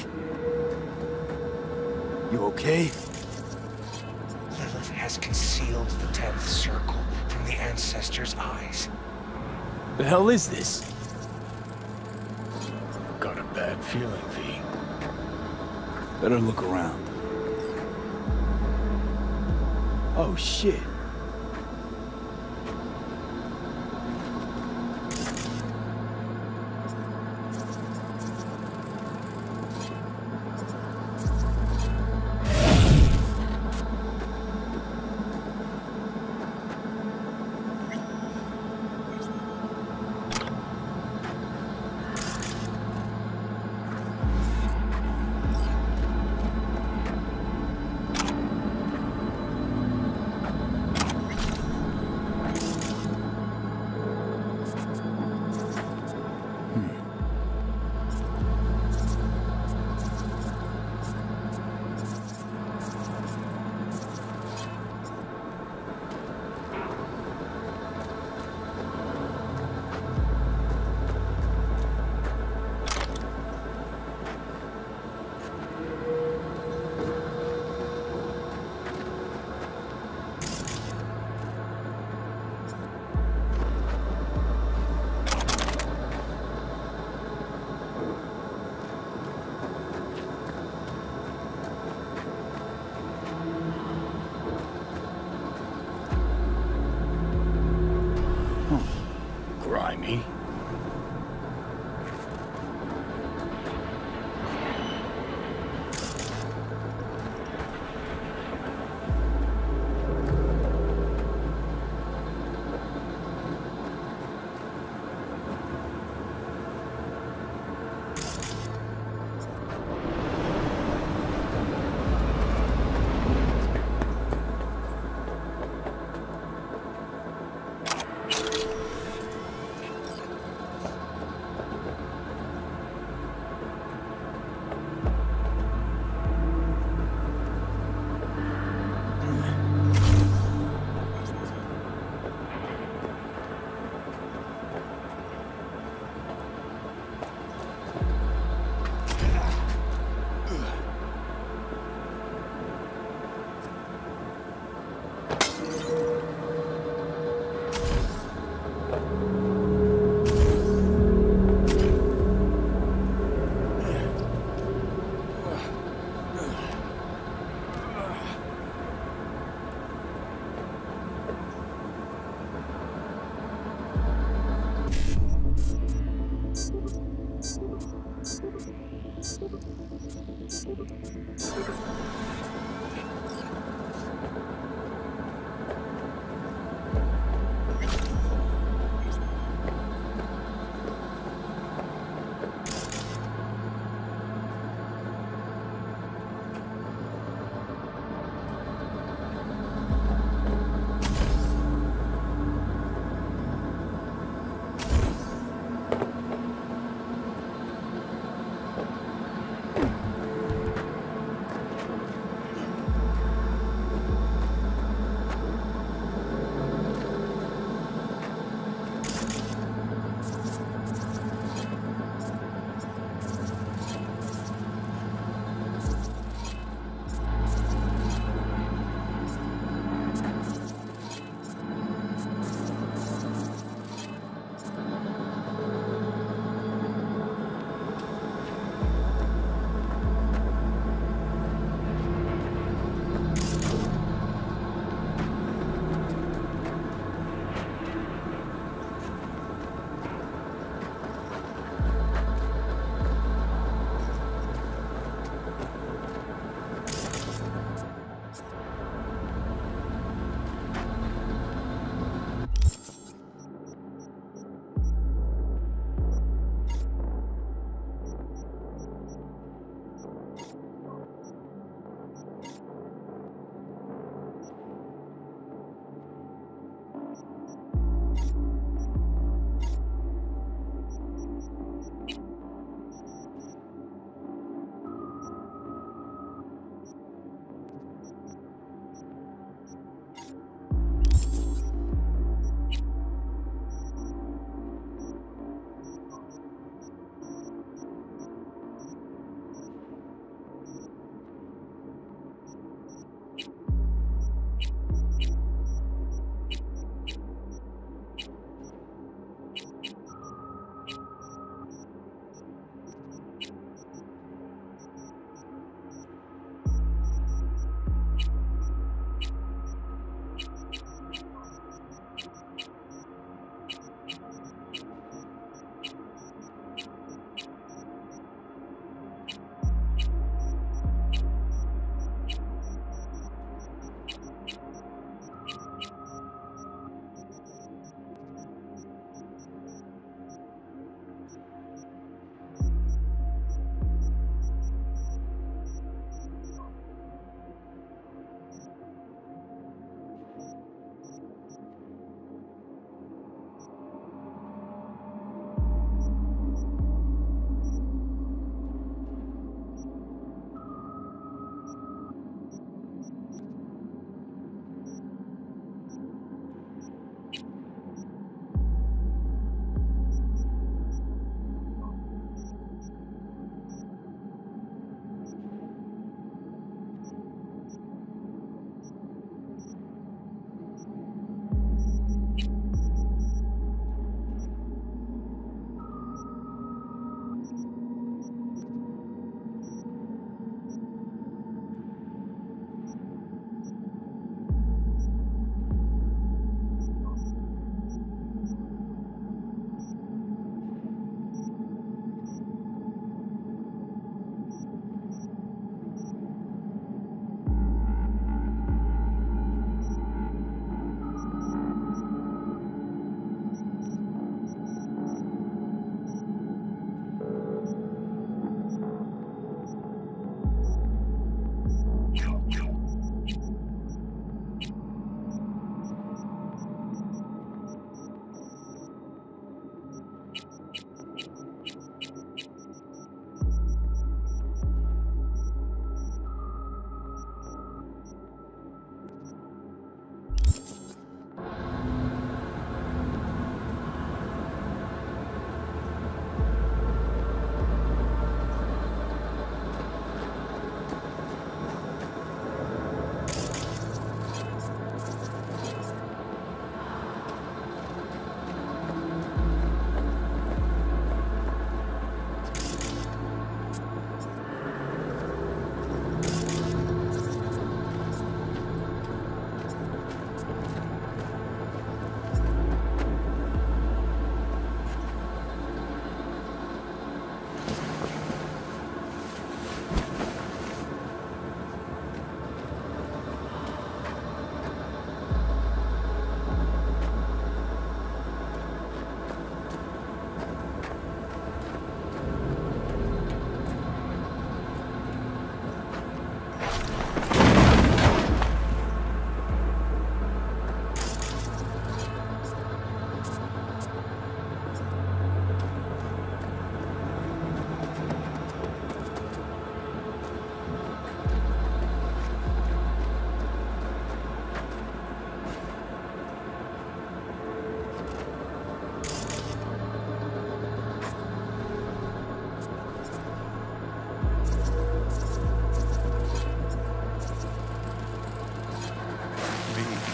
You okay? Lilith has concealed the tenth circle from the ancestors' eyes. The hell is this? Got a bad feeling, V. Better look around. Oh shit. Grimy.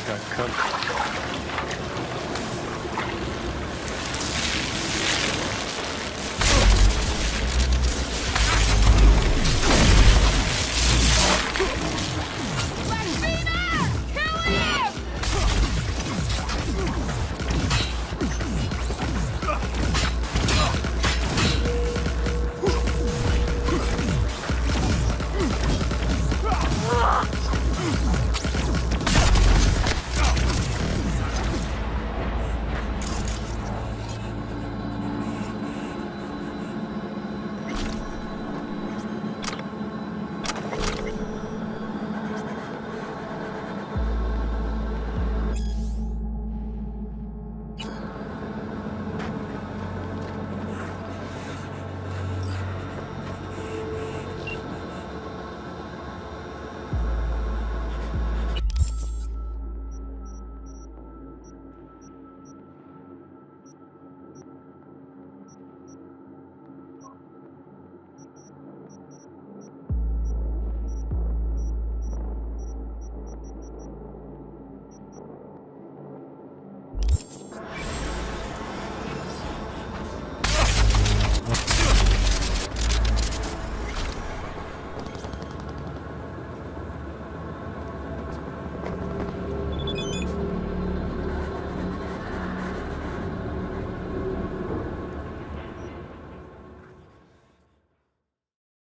got company.